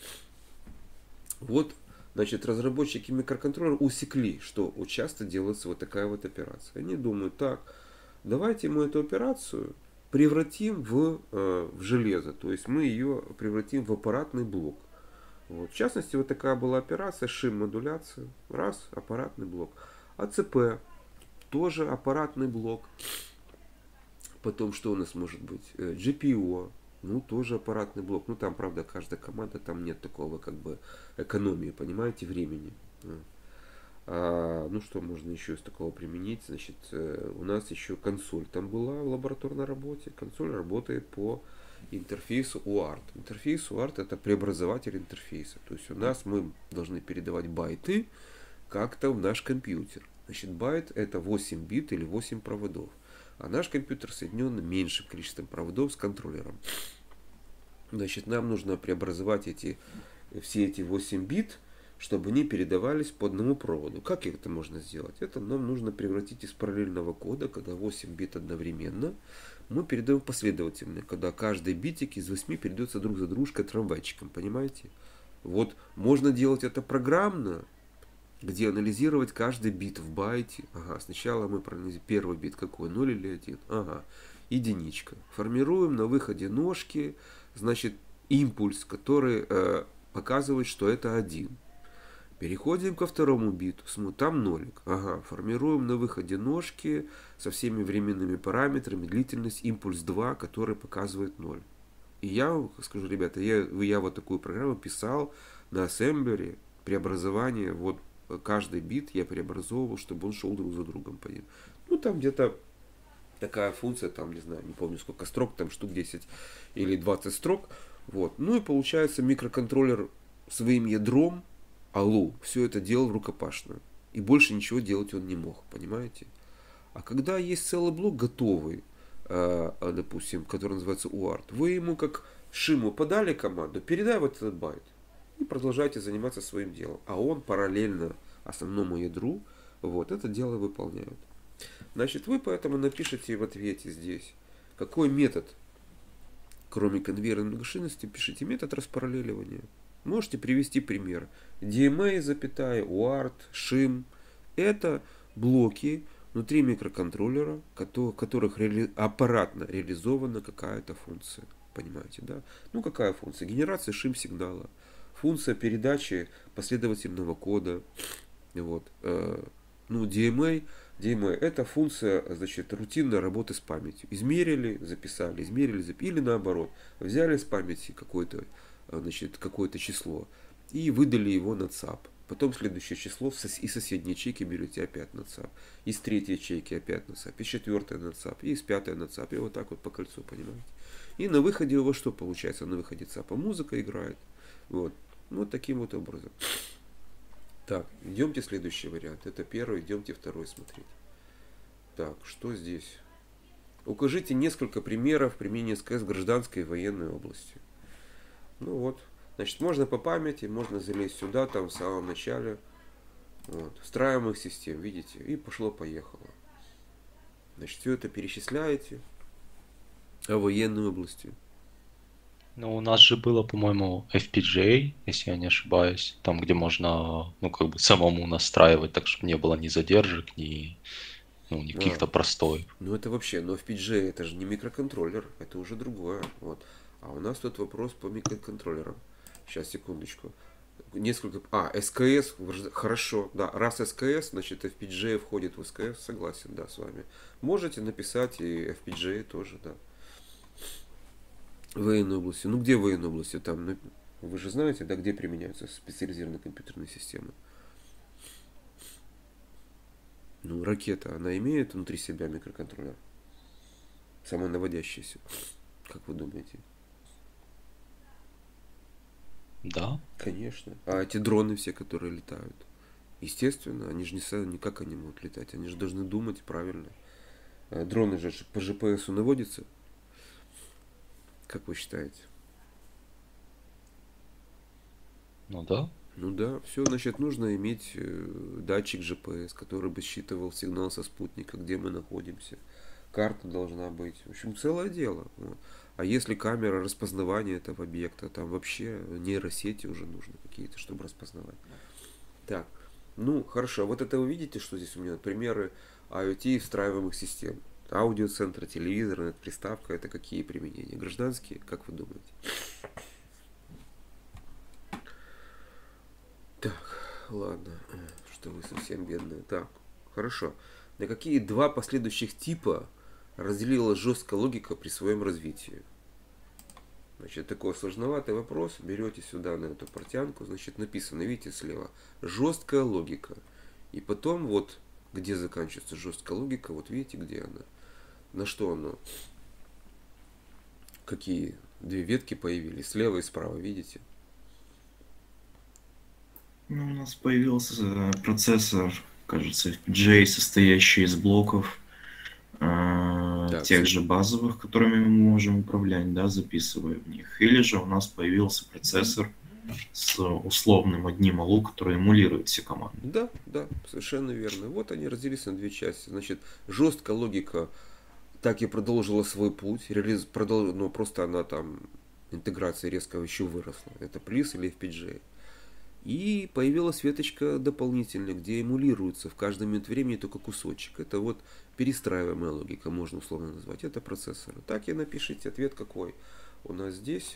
Вот, значит, разработчики микроконтроллера усекли, что часто делается вот такая вот операция. Они думают, так, давайте мы эту операцию превратим в железо, то есть мы ее превратим в аппаратный блок. Вот. В частности, вот такая была операция, шим-модуляция, раз, аппаратный блок. АЦП, тоже аппаратный блок. Потом, что у нас может быть? GPO, тоже аппаратный блок. Там, правда, каждая команда, там нет такого, как бы, экономии, понимаете, времени. Что можно еще из такого применить? Значит, у нас еще консоль там была в лабораторной работе. Консоль работает по интерфейсу UART. Интерфейс UART это преобразователь интерфейса. То есть у нас мы должны передавать байты как-то в наш компьютер. Значит, байт это 8 бит или 8 проводов. А наш компьютер соединен меньшим количеством проводов с контроллером. Значит, нам нужно преобразовать все эти 8 бит, чтобы они передавались по одному проводу. Как это можно сделать? Это нам нужно превратить из параллельного кода, когда 8 бит одновременно, мы передаем последовательно, когда каждый битик из 8 передается друг за дружкой трамвайчиком, понимаете? Вот можно делать это программно, где анализировать каждый бит в байте. Сначала мы проанализируем первый бит какой, 0 или 1. Единичка. Формируем на выходе ножки, значит, импульс, который показывает, что это 1. Переходим ко второму биту, там нолик. Формируем на выходе ножки со всеми временными параметрами, длительность, импульс 2, который показывает 0. И я скажу, ребята, я вот такую программу писал на ассемблере, преобразование, вот каждый бит я преобразовывал, чтобы он шел друг за другом. Ну, там где-то такая функция, там, не знаю, не помню сколько строк, там штук 10 или 20 строк. Вот. Ну и получается микроконтроллер своим ядром, алло, все это делал рукопашно. И больше ничего делать он не мог, понимаете? А когда есть целый блок готовый, допустим, который называется UART, вы ему как Шиму подали команду, передай вот этот байт. И продолжайте заниматься своим делом. А он параллельно основному ядру вот это дело выполняет. Значит, вы поэтому напишите в ответе здесь, какой метод, кроме конвейерной машинности, пишите метод распараллеливания. Можете привести пример. DMA, запятая, UART, SHIM. Это блоки внутри микроконтроллера, в которых аппаратно реализована какая-то функция. Понимаете, да? Ну, какая функция? Генерация SHIM сигнала. Функция передачи последовательного кода. Вот. Ну, DMA это функция, значит, рутинной работы с памятью. Измерили, записали, или наоборот, взяли с памяти какое-то, значит, какое-то число и выдали его на ЦАП. Потом следующее число из соседней ячейки берете опять на ЦАП. Из третьей ячейки опять на ЦАП. Из четвертой на ЦАП. И из пятой на ЦАП. И вот так вот по кольцу, понимаете. И на выходе у вас что получается? На выходе ЦАПа музыка играет. Вот. Вот таким вот образом. Так, идемте следующий вариант. Это первый, идемте второй смотреть. Так, что здесь? Укажите несколько примеров применения СКС в гражданской и военной области. Ну вот. Значит, можно по памяти, можно залезть сюда, там в самом начале. Вот. Встраиваемых систем, видите? И пошло-поехало. Значит, все это перечисляете. А военной области? Ну, у нас же было, по-моему, FPGA, если я не ошибаюсь, там, где можно, ну, как бы самому настраивать, так чтобы не было ни задержек, ни, ну, ни каких-то простоев. Ну, это вообще, но FPGA это же не микроконтроллер, это уже другое. Вот. А у нас тут вопрос по микроконтроллерам. Сейчас, секундочку. Несколько... СКС, хорошо, да, раз СКС, значит FPGA входит в СКС, согласен, да, с вами. Можете написать и FPGA тоже, да. Военной области. Ну, где военной области? Там, ну, вы же знаете, да, где применяются специализированные компьютерные системы. Ну, ракета, она имеет внутри себя микроконтроллер? Самонаводящийся. Как вы думаете? Да. Конечно. А эти дроны все, которые летают, естественно, они же не как они могут летать, они же должны думать правильно. Дроны же по GPS наводятся. Как вы считаете? Ну да. Ну да, все, значит, нужно иметь датчик GPS, который бы считывал сигнал со спутника, где мы находимся. Карта должна быть. В общем, целое дело. Вот. А если камера распознавания этого объекта, там вообще нейросети уже нужны какие-то, чтобы распознавать. Так, ну хорошо, вот это вы видите, что здесь у меня примеры IoT встраиваемых систем. Аудиоцентр, телевизор, приставка, это какие применения? Гражданские, как вы думаете? Так, ладно, что вы совсем бедные. Так, хорошо. На какие два последующих типа разделила жесткая логика при своем развитии? Значит, такой сложноватый вопрос. Берете сюда на эту портянку, значит, написано, видите, слева, жесткая логика. И потом вот, где заканчивается жесткая логика, вот видите, где она. На что она? Какие две ветки появились, слева и справа, видите? Ну, у нас появился процессор, кажется, FPGA, состоящий из блоков тех же базовых, которыми мы можем управлять, да, записывая в них. Или же у нас появился процессор с условным одним алу, который эмулирует все команды. Да, да, совершенно верно. Вот они разделились на две части. Значит, жесткая логика так и продолжила свой путь, но просто она там, интеграция резко еще выросла. Это PLIS или FPGA. И появилась веточка дополнительная, где эмулируется в каждый момент времени только кусочек. Это вот перестраиваемая логика, можно условно назвать. Это процессоры. Так и напишите ответ какой. У нас здесь.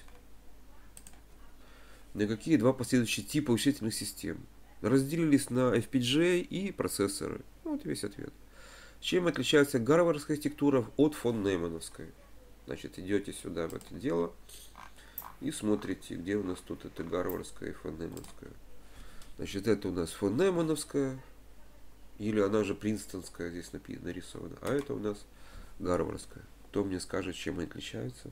На какие два последующих типа вычислительных систем разделились на FPGA и процессоры. Вот весь ответ. Чем отличается гарвардская архитектура от фон Неймановской? Значит, идете сюда в это дело. И смотрите, где у нас тут это гарвардская и фон Неймановская. Значит, это у нас фон Неймановская, или она же Принстонская здесь нарисована, а это у нас Гарвардская. Кто мне скажет, чем они отличаются?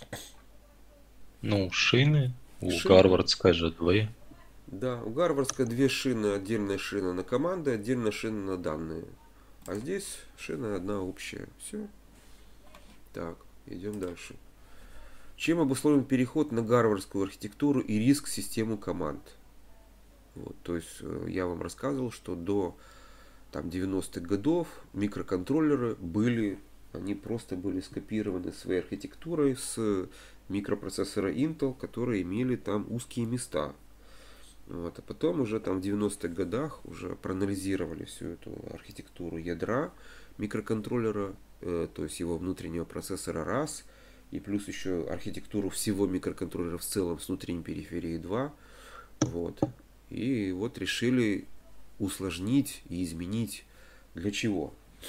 Ну, шины. У Шины. Гарвардской же 2. Да, у Гарвардской 2 шины, отдельная шина на команды, отдельная шина на данные. А здесь шина одна общая. Все. Так, идем дальше. Чем обусловлен переход на гарвардскую архитектуру и риск систему команд? Вот, то есть я вам рассказывал, что до там 90-х годов микроконтроллеры они просто были скопированы своей архитектурой с микропроцессора Intel, которые имели там узкие места. Вот, а потом уже там в 90-х годах уже проанализировали всю эту архитектуру ядра микроконтроллера, то есть его внутреннего процессора раз, и плюс еще архитектуру всего микроконтроллера в целом с внутренней периферией 2. Вот. И вот решили усложнить и изменить. Для чего?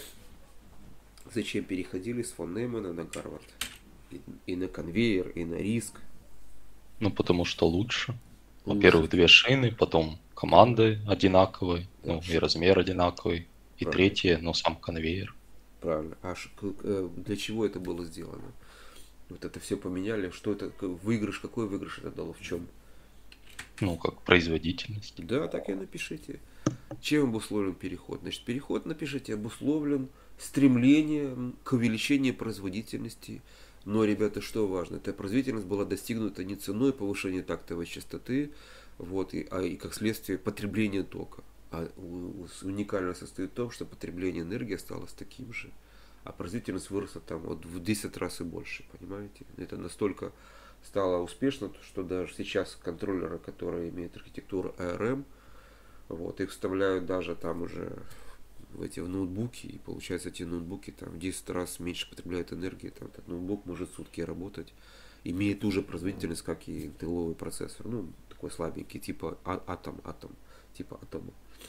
Зачем переходили с фон Неймана на Гарвард? И на конвейер, и на риск. Ну, потому что лучше. Во-первых, 2 шины, потом команды одинаковые, ну, и размер одинаковый. И третье, но сам конвейер. Правильно. А для чего это было сделано? Вот это все поменяли. Что это? Выигрыш? Какой выигрыш это дало? В чем? Ну, как производительность. Да, так и напишите. Чем обусловлен переход? Значит, переход, напишите, обусловлен стремлением к увеличению производительности. Но, ребята, что важно? Эта производительность была достигнута не ценой повышения тактовой частоты, вот, и как следствие потребления тока. А уникальность состоит в том, что потребление энергии осталось таким же. А производительность выросла там вот в 10 раз и больше, понимаете? Это настолько стало успешно, что даже сейчас контроллеры, которые имеют архитектуру ARM, вот, их вставляют даже там уже в эти ноутбуки, и получается эти ноутбуки там в 10 раз меньше потребляют энергии, там этот ноутбук может сутки работать, имеет ту же производительность, как и интеловый процессор, ну, такой слабенький, типа атом, типа атома.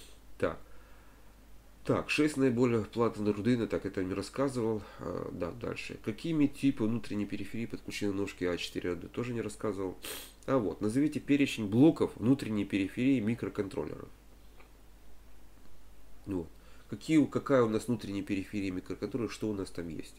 Так, 6 наиболее платных Arduino, так это я не рассказывал. Да, дальше. Какими типы внутренней периферии подключены ножки А4 тоже не рассказывал. А вот, назовите перечень блоков внутренней периферии микроконтроллеров. Вот. Какая у нас внутренняя периферия микроконтроллера, что у нас там есть?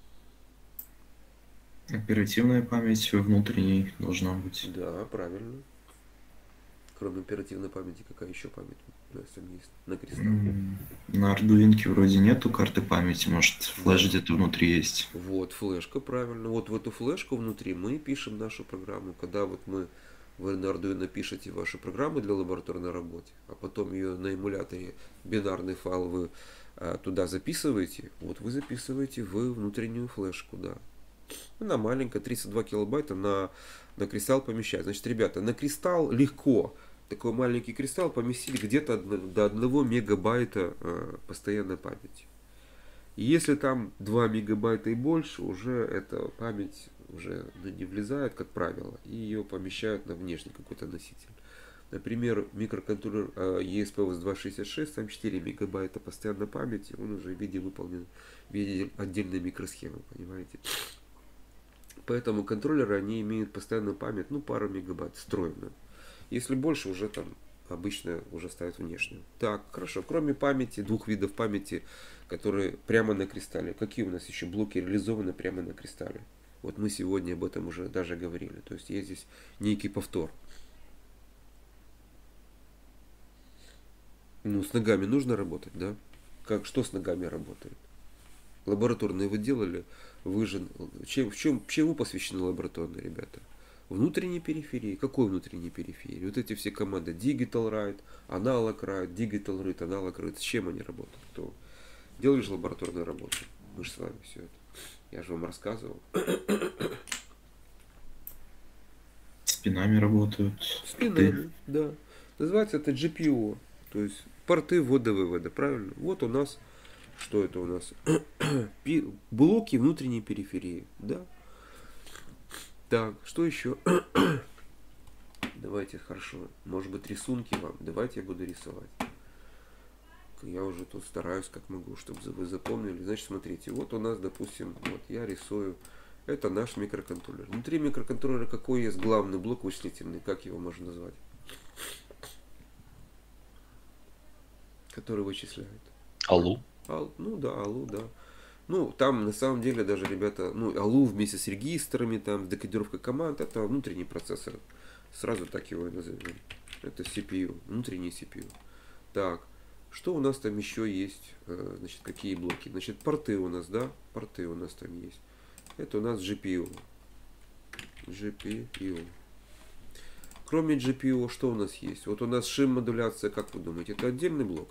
Оперативная память внутренней должна быть. Да, правильно. Кроме оперативной памяти, какая еще память у нас там есть на кристалле? На Arduino вроде нету карты памяти, может флеш где-то внутри есть. Вот, флешка, правильно. Вот в эту флешку внутри мы пишем нашу программу. Когда вот вы на Arduino пишете ваши программы для лабораторной работы, а потом ее на эмуляторе бинарный файл вы туда записываете, вот вы записываете в внутреннюю флешку, да. Она маленькая, 32 килобайта на кристалл помещает. Значит, ребята, на кристалл легко такой маленький кристалл поместить где-то до 1 мегабайта постоянной памяти. И если там 2 мегабайта и больше, уже эта память уже не влезает, как правило, и ее помещают на внешний какой-то носитель. Например, микроконтроллер ESP8266, там 4 мегабайта постоянной памяти, он уже в виде выполнен в виде отдельной микросхемы, понимаете? Поэтому контроллеры, они имеют постоянную память, ну, пару мегабайт встроенную. Если больше, уже там обычно уже ставят внешнюю. Так, хорошо. Кроме памяти, 2 видов памяти, которые прямо на кристалле. Какие у нас еще блоки реализованы прямо на кристалле? Вот мы сегодня об этом уже даже говорили. То есть есть здесь некий повтор. Ну, с ногами нужно работать, да? Что с ногами работает? Лабораторные вы делали? Вы же, чему посвящены лабораторные, ребята? Внутренней периферии. Какой внутренней периферии? Вот эти все команды Digital Write, Analog Write, Digital Read, Analog Read. С чем они работают? Кто? Делали же лабораторную работу. Мы же с вами все это. Я же вам рассказывал. С пинами работают. С пинами, да. Называется это GPO. То есть порты ввода-вывода, правильно? Вот у нас, что это у нас? Блоки внутренней периферии, да. Так, что еще? Давайте, хорошо. Может быть, рисунки вам. Давайте я буду рисовать. Я уже тут стараюсь как могу, чтобы вы запомнили. Значит, смотрите, вот у нас, допустим, вот я рисую. Это наш микроконтроллер. Внутри микроконтроллера какой есть главный блок вычислительный? Как его можно назвать? который вычисляет. Алу. Ну да, Алу, да. Ну, там на самом деле даже ребята, ну, Алу вместе с регистрами, там, с декодировкой команд, это внутренний процессор. Сразу так его и назовем. Это CPU, внутренний CPU. Так, что у нас там еще есть? Значит, какие блоки? Значит, порты у нас, да? Порты у нас там есть. Это у нас GPU. GPU. Кроме GPU, что у нас есть? Вот у нас шим-модуляция, как вы думаете, это отдельный блок?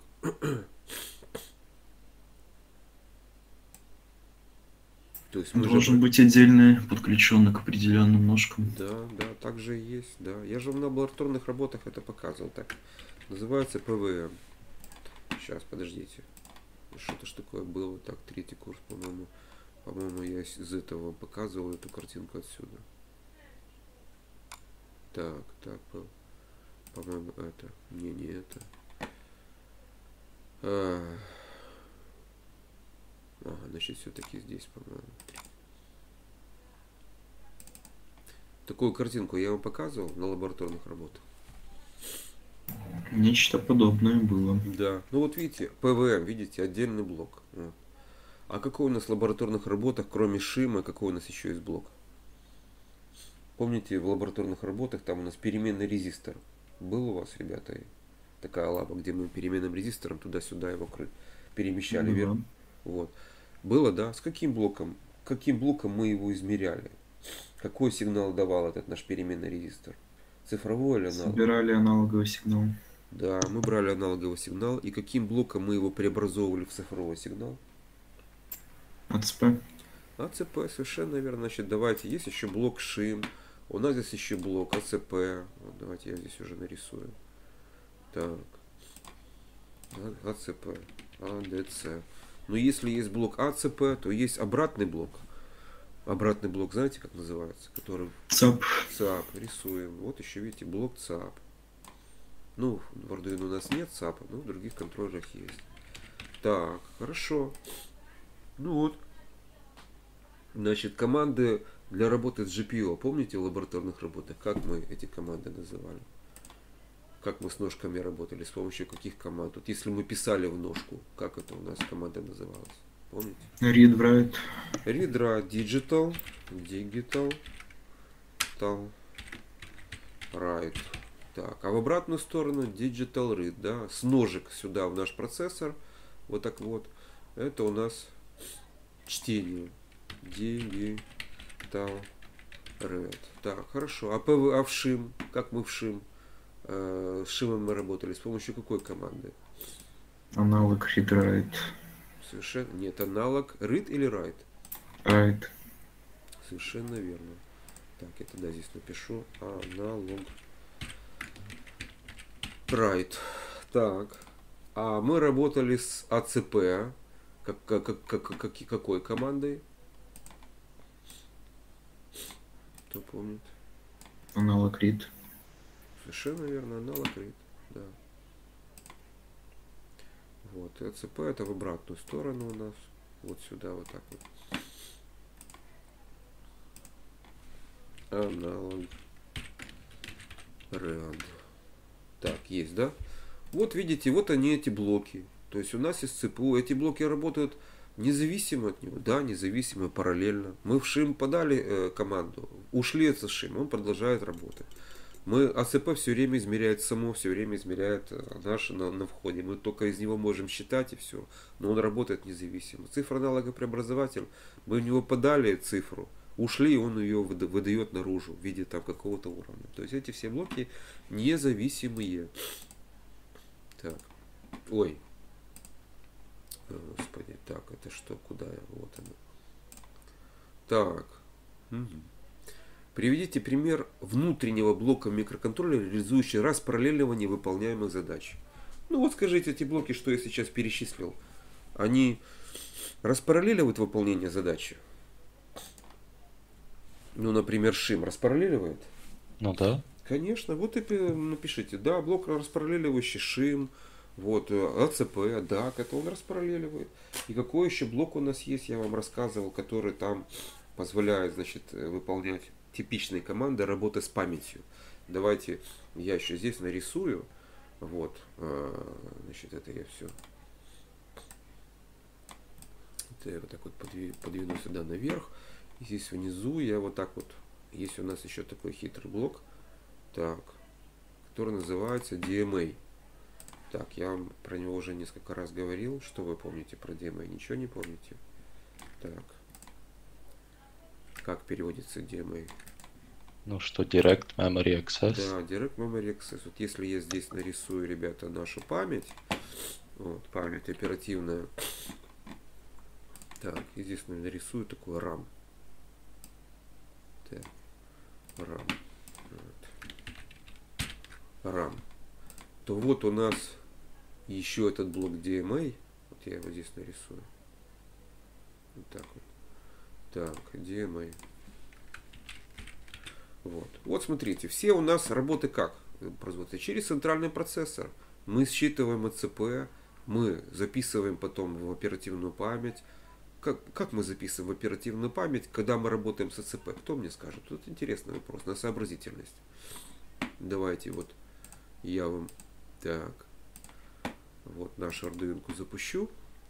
То есть мы Должен быть отдельный, подключенный к определенным ножкам. Да, да, так же и есть, да. Я же на лабораторных работах это показывал. Так, называется ПВМ. Сейчас, подождите. Что-то ж такое было. Так, третий курс, по-моему. По-моему, я из этого показывал эту картинку отсюда. Так, по-моему, это. Не это. Ага, значит, все-таки здесь, по-моему. Такую картинку я вам показывал на лабораторных работах. Нечто подобное было. Да. Ну вот видите, ПВМ, видите, отдельный блок. Вот. А какой у нас в лабораторных работах, кроме шима, какой у нас еще есть блок? Помните, в лабораторных работах там у нас переменный резистор. Был у вас, ребята, такая лаба, где мы переменным резистором туда-сюда его перемещали вверх? Вот. Было, да? С каким блоком? Каким блоком мы его измеряли? Какой сигнал давал этот наш переменный резистор? Цифровой или аналоговый? Собирали аналоговый сигнал. Да, мы брали аналоговый сигнал. И каким блоком мы его преобразовывали в цифровой сигнал? АЦП. АЦП, совершенно верно. Значит, давайте, есть еще блок шим. У нас здесь еще блок АЦП. Вот, давайте я здесь уже нарисую. Так. АЦП, АДЦ. Но если есть блок АЦП, то есть обратный блок. Обратный блок, знаете, как называется? Который... ЦАП. ЦАП. Рисуем. Вот еще, видите, блок ЦАП. Ну, в Arduino у нас нет ЦАПа, но в других контроллерах есть. Так, хорошо. Ну вот. Значит, команды для работы с GPU. Помните в лабораторных работах, как мы эти команды называли? Как мы с ножками работали, с помощью каких команд? Вот если мы писали в ножку, как это у нас команда называлась? Помните? Read, write. Read, write, digital, write. Так, а в обратную сторону digital read, да, с ножек сюда в наш процессор, вот так вот. Это у нас чтение. Digital read. Так, хорошо. А в шим? Как мы в шим? С шимом мы работали. С помощью какой команды? Аналог read, write. Совершенно нет. Аналог read или write? Write. Совершенно верно. Так, я тогда здесь напишу. Аналог write. Так. А мы работали с АЦП. Какой командой? Кто помнит? Аналог read. Совершенно верно, аналог read. Да. Вот, и АЦП это в обратную сторону у нас. Вот сюда, вот так вот. Аналог read. Так, есть, да? Вот видите, вот они эти блоки. То есть у нас есть ЦПУ. Эти блоки работают независимо от него. Да, независимо, параллельно. Мы в шим подали команду, ушли от шим, он продолжает работать. Мы АЦП все время измеряет само, все время измеряет наш на входе. Мы только из него можем считать и все. Но он работает независимо. Цифра аналога преобразователь, мы в него подали цифру, ушли, и он ее выдает наружу в виде там какого-то уровня. То есть эти все блоки независимые. Так. Ой. Господи, так, это что, куда я? Вот оно. Так. Угу. Приведите пример внутреннего блока микроконтроллера, реализующий распараллеливание выполняемых задач. Ну вот скажите, эти блоки, что я сейчас перечислил, они распараллеливают выполнение задачи? Ну, например, шим распараллеливает? Ну да. Конечно, вот и напишите, да, блок распараллеливающий шим, вот, АЦП, да, это он распараллеливает. И какой еще блок у нас есть, я вам рассказывал, который там позволяет, значит, выполнять типичные команды работы с памятью. Давайте я еще здесь нарисую. Вот, значит, это я все. Это я вот так вот подведу сюда наверх. И здесь внизу я вот так вот, есть у нас еще такой хитрый блок, так, который называется DMA. Так, я вам про него уже несколько раз говорил. Что вы помните про DMA? Ничего не помните? Так. Как переводится DMA? Ну что, Direct Memory Access? Да, Direct Memory Access. Вот если я здесь нарисую, ребята, нашу память, вот, память оперативная, так, и здесь нарисую такой RAM. Так, RAM. Вот. RAM. То вот у нас еще этот блок DMA. Вот я его здесь нарисую. Вот так вот. Так, DMA. Вот. Вот смотрите, все у нас работы как производятся? Через центральный процессор. Мы считываем АЦП, мы записываем потом в оперативную память. Как мы записываем в оперативную память, когда мы работаем с АЦП? Кто мне скажет? Тут интересный вопрос на сообразительность. Давайте вот я вам... Так. Вот нашу Arduino запущу.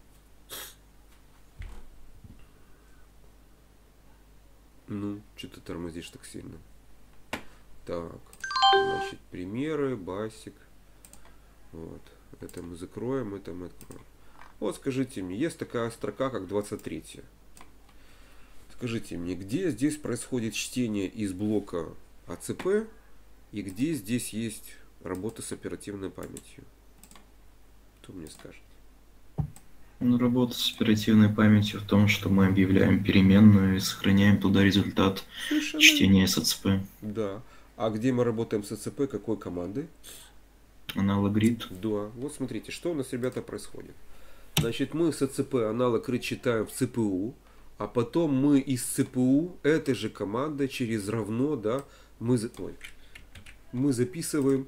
Ну, что ты тормозишь так сильно? Так, значит, примеры, басик. Вот. Это мы закроем, это мы откроем. Вот скажите мне, есть такая строка, как 23. Скажите мне, где здесь происходит чтение из блока АЦП и где здесь есть работа с оперативной памятью? Кто мне скажет? Ну, работа с оперативной памятью в том, что мы объявляем переменную и сохраняем туда результат чтения с АЦП. Да. А где мы работаем с АЦП, какой командой? Аналог read. Да. Вот смотрите, что у нас, ребята, происходит. Значит, мы с АЦП аналог read читаем в ЦПУ, а потом мы из ЦПУ этой же командой через равно, да, мы записываем.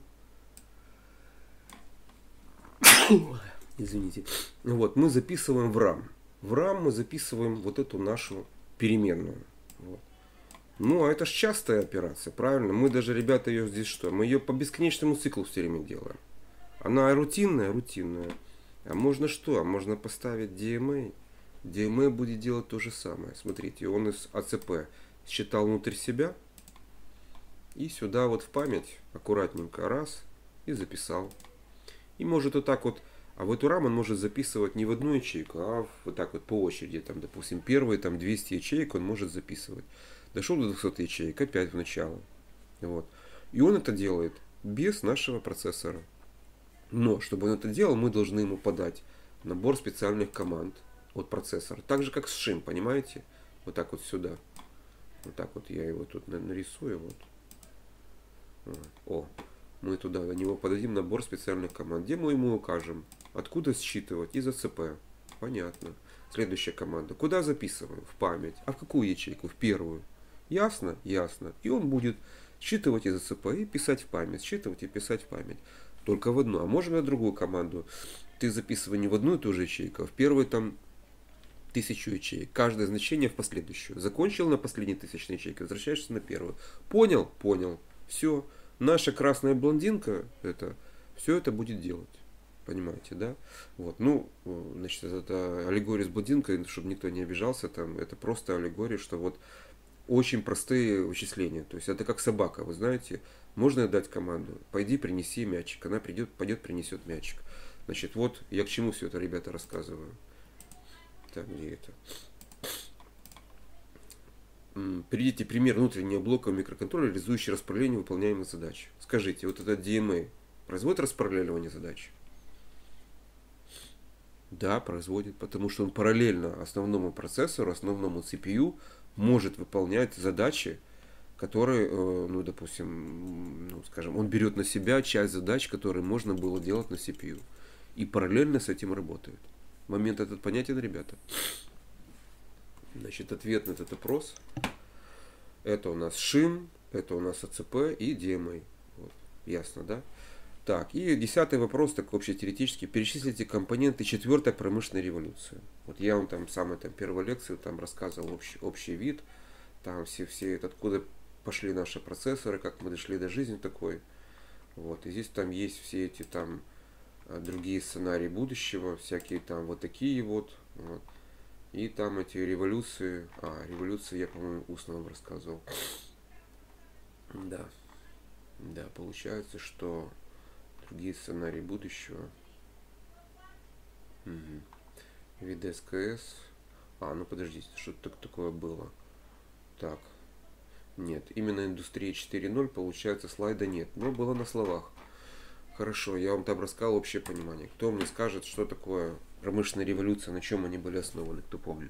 Извините. Вот, мы записываем в RAM. В RAM мы записываем вот эту нашу переменную. Вот. Ну, а это ж частая операция, правильно? Мы даже, ребята, ее здесь что? Мы ее по бесконечному циклу все время делаем. Она рутинная. А можно что? А можно поставить DMA. DMA будет делать то же самое. Смотрите, он из АЦП считал внутрь себя. И сюда вот в память аккуратненько раз и записал. И может вот так вот. А в эту RAM он может записывать не в одну ячейку, а вот так вот по очереди. Там, допустим, первые там 200 ячеек он может записывать. Дошел до 200 ячеек, опять в начало. Вот. И он это делает без нашего процессора. Но, чтобы он это делал, мы должны ему подать набор специальных команд от процессора. Так же, как с shim, понимаете? Вот так вот сюда. Вот так вот я его тут нарисую. Вот. О, мы туда на него подадим набор специальных команд. Где мы ему укажем? Откуда считывать? Из АЦП. Понятно. Следующая команда. Куда записываем? В память. А в какую ячейку? В первую. Ясно? Ясно. И он будет считывать из АЦП и писать в память. Считывать и писать в память. Только в одну. А можем на другую команду. Ты записывай не в одну и ту же ячейку, а в первую там 1000 ячеек. Каждое значение в последующую. Закончил на последней 1000 ячейке, возвращаешься на первую. Понял? Понял. Все. Наша красная блондинка все это будет делать. Понимаете, да? Вот. Ну, значит, это аллегория с блондинкой, чтобы никто не обижался. Там, это просто аллегория, что вот очень простые вычисления. То есть это как собака, вы знаете. Можно дать команду: пойди принеси мячик. Она пойдет принесет мячик. Значит, вот я к чему все это, ребята, рассказываю. Так, где это? Приведите пример внутреннего блока микроконтроллера, реализующий распределение выполняемых задач. Скажите, вот этот DMA производит распределение задач? Да, производит, потому что он параллельно основному процессору, основному CPU может выполнять задачи, которые, ну, допустим, ну, скажем, он берет на себя часть задач, которые можно было делать на CPU. И параллельно с этим работает. Момент этот понятен, ребята? Значит, ответ на этот вопрос. Это у нас shim, это у нас АЦП и DMA. Вот. Ясно, да? Так, и 10-й вопрос, такой общетеоретический. Перечислите компоненты 4-й промышленной революции. Вот я вам там самой первой лекции там рассказывал общий вид. Там все откуда пошли наши процессоры, как мы дошли до жизни такой. Вот, и здесь там есть все эти там другие сценарии будущего, всякие там вот такие вот. И там эти революции. Революции я, по-моему, устно вам рассказывал. Да. Да, получается, что другие сценарии будущего. Вид СКС. Ну подождите, что-то такое было. Так. Нет, именно индустрия 4.0, получается, слайда нет. Но было на словах. Хорошо, я вам там рассказал общее понимание. Кто мне скажет, что такое промышленная революция, на чем они были основаны, кто помнит?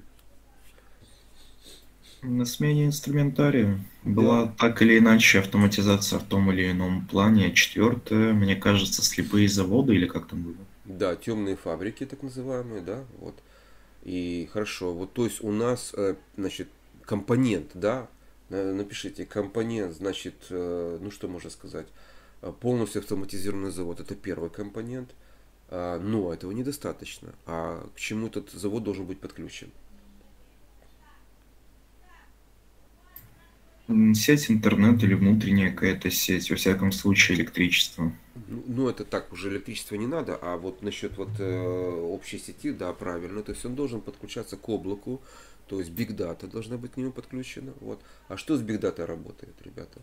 На смене инструментария была так или иначе автоматизация в том или ином плане. Четвертое, мне кажется, слепые заводы или как там было? Да, темные фабрики, так называемые, да, вот. И хорошо, вот то есть у нас, значит, компонент, да, напишите, компонент, значит, ну что можно сказать, полностью автоматизированный завод, это первый компонент, но этого недостаточно. А к чему этот завод должен быть подключен? Сеть интернет или внутренняя какая-то сеть, во всяком случае электричество. Ну, это так, уже электричество не надо, а вот насчет вот общей сети, да, правильно, то есть он должен подключаться к облаку, то есть Big Data должна быть к нему подключена, вот. А что с Big Data работает, ребята?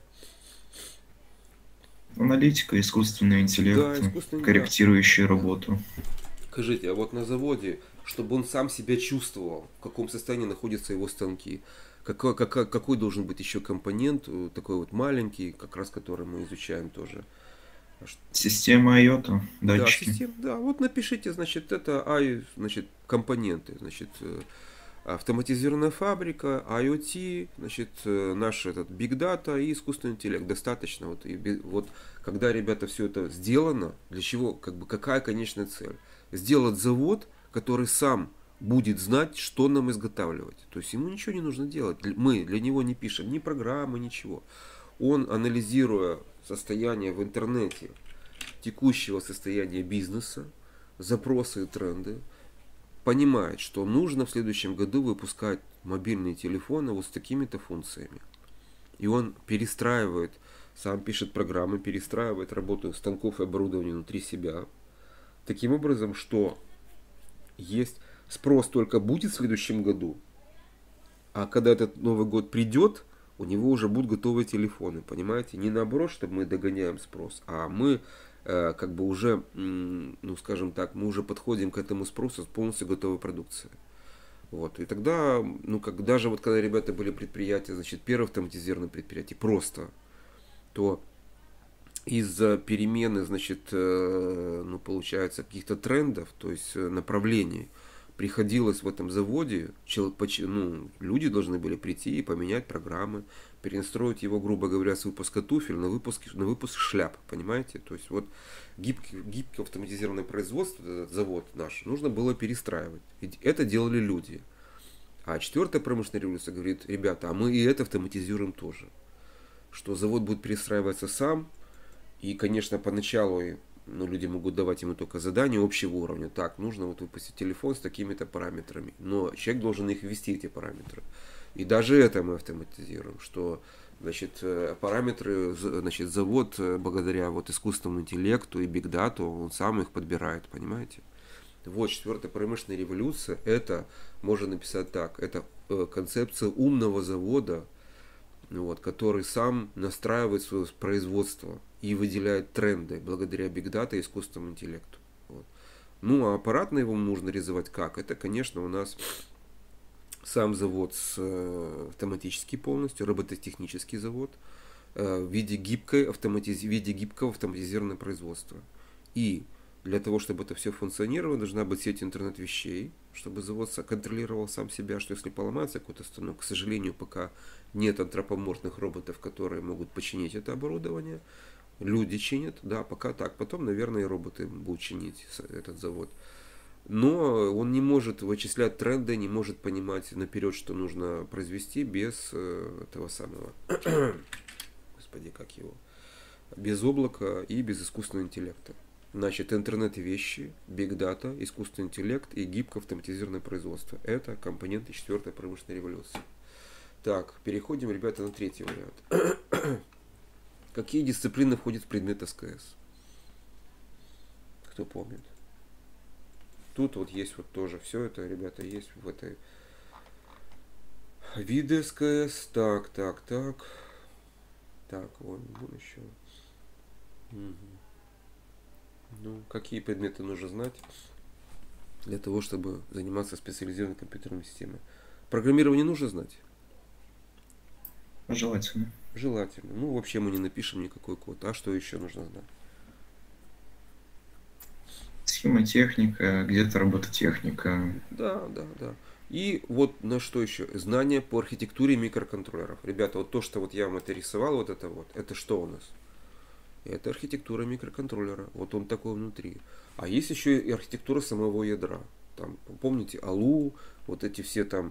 Аналитика, искусственный интеллект, Да, искусственный интеллект. корректирующий работу. Скажите, а вот на заводе, чтобы он сам себя чувствовал, в каком состоянии находятся его станки, какой должен быть еще компонент, такой вот маленький, как раз который мы изучаем тоже. Система IOTA, датчики. Да, система, да, вот напишите, значит, это значит, компоненты, значит, автоматизированная фабрика, IoT, значит, наш этот Big Data и искусственный интеллект. Достаточно. Вот, вот когда, ребята, все это сделано, для чего, как бы, какая конечная цель? Сделать завод, который сам будет знать, что нам изготавливать. То есть ему ничего не нужно делать. Мы для него не пишем ни программы, ничего. Он, анализируя состояние в интернете, текущего состояния бизнеса, запросы и тренды, понимает, что нужно в следующем году выпускать мобильные телефоны вот с такими-то функциями. И он перестраивает, сам пишет программы, перестраивает работу станков и оборудования внутри себя. Таким образом, что есть спрос только будет в следующем году, а когда этот Новый год придет, у него уже будут готовые телефоны, понимаете? Не наоборот, чтобы мы догоняем спрос, а мы как бы уже, ну скажем так, мы уже подходим к этому спросу с полностью готовой продукцией. Вот. И тогда, ну как даже вот когда ребята были предприятия, значит, первое автоматизированное предприятие, просто, то из-за перемены, значит, ну получается каких-то трендов, то есть направлений, приходилось в этом заводе, ну, люди должны были прийти и поменять программы, перенастроить его, грубо говоря, с выпуска туфель на выпуск шляп, понимаете? То есть вот гибкое автоматизированное производство, этот завод наш, нужно было перестраивать. И это делали люди. А четвертая промышленная революция говорит, ребята, а мы и это автоматизируем тоже. Что завод будет перестраиваться сам, и, конечно, поначалу люди могут давать ему только задания общего уровня. Так, нужно вот выпустить телефон с такими-то параметрами. Но человек должен их ввести, эти параметры. И даже это мы автоматизируем, что значит, параметры, значит, завод благодаря вот искусственному интеллекту и Big Data, он сам их подбирает, понимаете? Вот четвертая промышленная революция, это, можно написать так, это концепция умного завода, вот, который сам настраивает свое производство и выделяет тренды благодаря Big Data и искусственному интеллекту. Вот. Ну, а аппаратно его нужно реализовать как? Это, конечно, у нас сам завод автоматический полностью, робототехнический завод в виде гибкого автоматизированного производства. И для того, чтобы это все функционировало, должна быть сеть интернет вещей, чтобы завод контролировал сам себя, что если поломается какой-то станок, к сожалению, пока нет антропоморфных роботов, которые могут починить это оборудование. Люди чинят, да, пока так. Потом, наверное, и роботы будут чинить этот завод. Но он не может вычислять тренды, не может понимать наперед, что нужно произвести без этого самого, господи, как его, без облака и без искусственного интеллекта. Значит, интернет вещи, Big Data, искусственный интеллект и гибкое автоматизированное производство. Это компоненты четвертой промышленной революции. Так, переходим, ребята, на третий вариант. Какие дисциплины входят в предмет СКС? Кто помнит? Тут вот есть вот тоже все это, ребята, есть в этой виды СКС. Так. Так, вон еще. Угу. Ну, какие предметы нужно знать для того, чтобы заниматься специализированной компьютерной системой? Программирование нужно знать? Желательно. Желательно. Ну, вообще мы не напишем никакой код. А что еще нужно знать? Схемотехника, где-то робототехника. Да. И вот на что еще? Знания по архитектуре микроконтроллеров. Ребята, вот то, что вот я вам это рисовал, это что у нас? Это архитектура микроконтроллера. Вот он такой внутри. А есть еще и архитектура самого ядра. Там, помните, ALU, вот эти все там,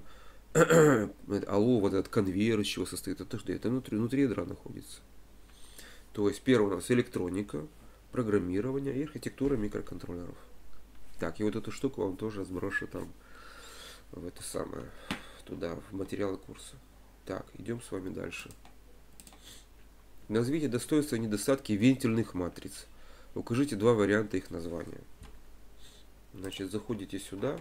ALU, вот этот конвейер, из чего состоит, это что? Это внутри ядра находится. То есть, первое у нас электроника, программирование и архитектура микроконтроллеров. Так, и вот эту штуку вам тоже сброшу там, в это самое, туда, в материалы курса. Так, идем с вами дальше. Назовите достоинства и недостатки вентильных матриц. Укажите два варианта их названия. Значит, заходите сюда.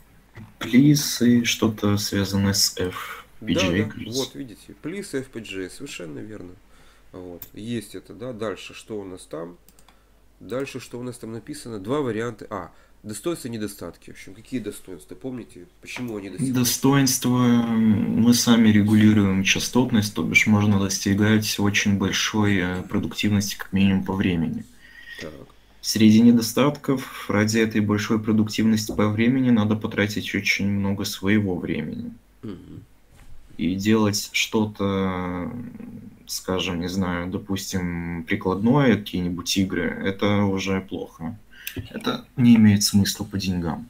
Плиз и что-то связанное с FPGA. Да. Вот, видите, плиз и FPGA, совершенно верно. Вот, есть это, да. Дальше, что у нас там? Дальше, что у нас там написано? Два варианта. Достоинства и недостатки. В общем, какие достоинства? Помните, почему они достигают? Достоинства мы сами регулируем частотность, то бишь можно достигать очень большой продуктивности, как минимум по времени. Так. Среди недостатков, ради этой большой продуктивности по времени надо потратить очень много своего времени. Угу. И делать что-то, скажем, не знаю, допустим, прикладное, какие-нибудь игры, это уже плохо. Это не имеет смысла по деньгам.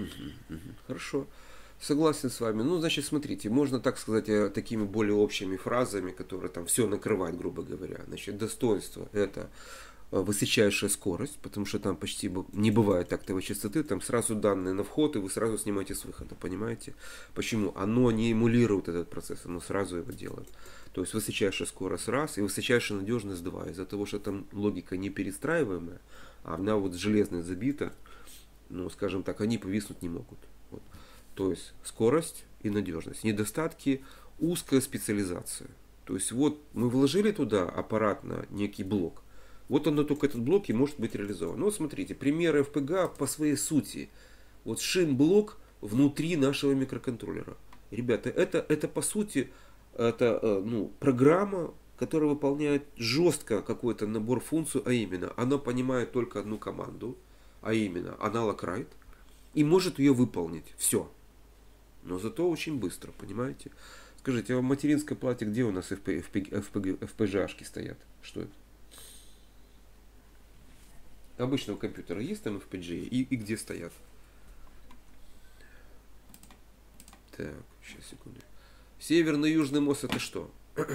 Хорошо. Согласен с вами. Ну, значит, смотрите, можно так сказать такими более общими фразами, которые там все накрывают, грубо говоря. Значит, достоинство – это высочайшая скорость, потому что там почти не бывает тактовой частоты, там сразу данные на вход, и вы сразу снимаете с выхода, понимаете? Почему? Оно не эмулирует этот процесс, оно сразу его делает. То есть высочайшая скорость раз, и высочайшая надежность два, из-за того, что там логика не перестраиваемая, а она вот железная забита, ну, скажем так, они повиснуть не могут. Вот. То есть скорость и надежность. Недостатки – узкая специализация. То есть вот мы вложили туда аппаратно некий блок, вот он только этот блок и может быть реализован. Ну, вот смотрите, примеры FPGA по своей сути. Вот шим-блок внутри нашего микроконтроллера. Ребята, это по сути это, программа, которая выполняет жестко какой-то набор функций, а именно, она понимает только одну команду, а именно аналог write, и может ее выполнить. Все. Но зато очень быстро, понимаете? Скажите, а в материнской плате где у нас FPGA-шки стоят? Что это? Обычного компьютера есть там FPGA и где стоят? Так, сейчас, секунду. Северный и южный мост это что?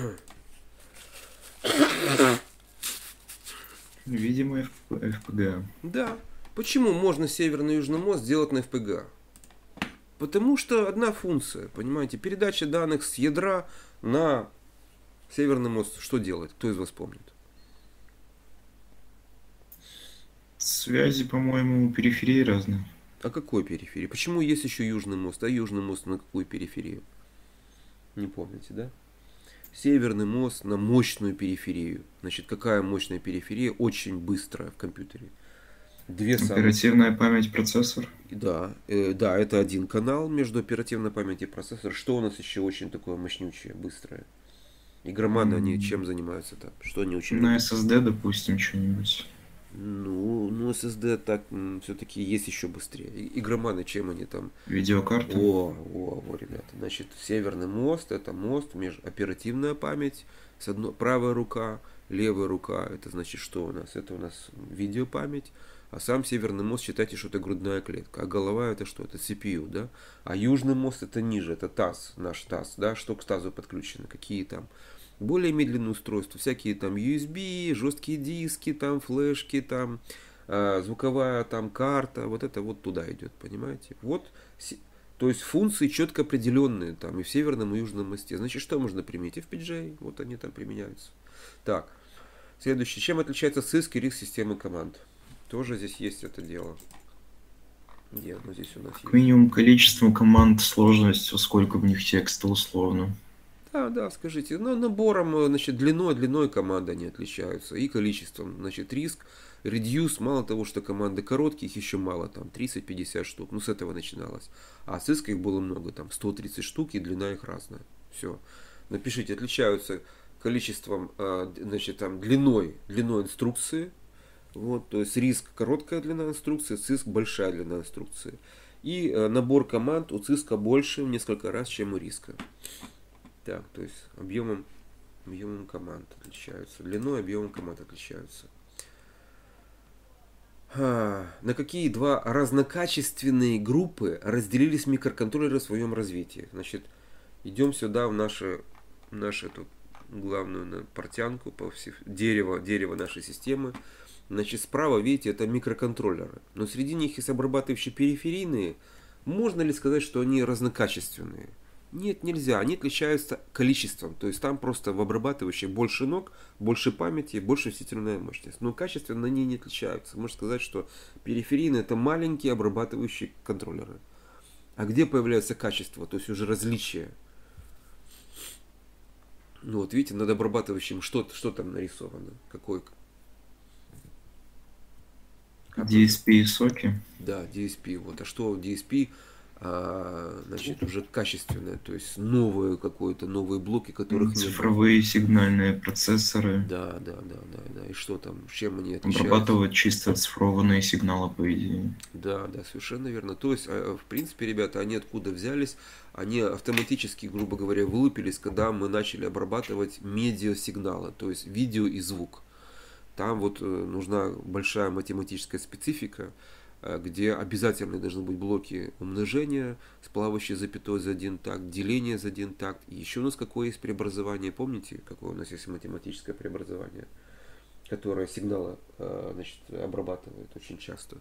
Видимо, FPGA. Да. Почему можно северный и южный мост сделать на FPGA? Потому что одна функция, понимаете, передача данных с ядра на северный мост. Что делает? Кто из вас помнит? Связи, по-моему, периферии разные. А какой периферии? Почему есть еще южный мост? А южный мост на какую периферию? Не помните, да? Северный мост на мощную периферию. Значит, какая мощная периферия? Очень быстрая в компьютере. Оперативная память, процессор. Да, это один канал между оперативной памятью и процессором. Что у нас еще очень такое мощнючее, быстрое? Игроманы, они чем занимаются там? Что они очень на SSD, допустим, что-нибудь. Ну, SSD так все-таки есть еще быстрее. Игроманы, чем они там? Видеокарты. Ребята. Значит, северный мост, это мост между оперативная память, правая рука, левая рука, это значит, что у нас? Это у нас видеопамять. А сам северный мост, считайте, что это грудная клетка. А голова это что? Это CPU, да? А южный мост это ниже, это ТАСС, наш ТАСС, да? Что к ТАССу подключено? Какие там? Более медленные устройства, всякие там USB, жесткие диски, там флешки, там звуковая там карта, вот это вот туда идет, понимаете? Вот, то есть функции четко определенные там и в северном, и в южном мосте. Значит, что можно применить? FPGA, вот они там применяются. Так, Следующий. Чем отличается сыск и риск системы команд? Тоже здесь есть это дело. Где оно здесь у нас Как есть? минимум количеством команд, сложностью, сколько в них текста условно. Да, скажите. Ну, набором, значит, длиной команд они отличаются. И количеством. Значит, риск, reduce, мало того, что команды короткие, их еще мало, там 30-50 штук. Ну, с этого начиналось. А сыска их было много, там 130 штук, и длина их разная. Все. Напишите, отличаются количеством, значит, там, длиной инструкции. Вот, то есть риск короткая длина инструкции, сыск большая длина инструкции. И набор команд у циска больше в несколько раз, чем у риска. Так, то есть объемом команд отличаются. Длиной, объемом команд отличаются. На какие два разнокачественные группы разделились микроконтроллеры в своем развитии? Значит, идем сюда в нашу эту главную портянку, дерево нашей системы. Значит, справа, видите, это микроконтроллеры. Но среди них есть обрабатывающие периферийные. Можно ли сказать, что они разнокачественные? Нет, нельзя. Они отличаются количеством. То есть там просто в обрабатывающей больше ног, больше памяти, больше вместительная мощность. Но качественно они не отличаются. Можно сказать, что периферийные это маленькие обрабатывающие контроллеры. А где появляется качество? То есть уже различие. Ну вот видите, над обрабатывающим что там нарисовано? Какой? DSP и соки. Да, DSP. Вот. А что DSP? Значит, уже качественное, то есть новые блоки, которых нет. Цифровые сигнальные процессоры. Да. И что там, чем они отличаются? Обрабатывать чисто оцифрованные сигналы, по идее. Да, совершенно верно. То есть, в принципе, ребята, они откуда взялись? Они автоматически, грубо говоря, вылупились, когда мы начали обрабатывать медиасигналы, то есть видео и звук. Там вот нужна большая математическая специфика, где обязательно должны быть блоки умножения с плавающей запятой за один такт, деления за один такт. И еще у нас какое есть преобразование, помните, какое у нас есть математическое преобразование, которое сигналы, значит, обрабатывает очень часто.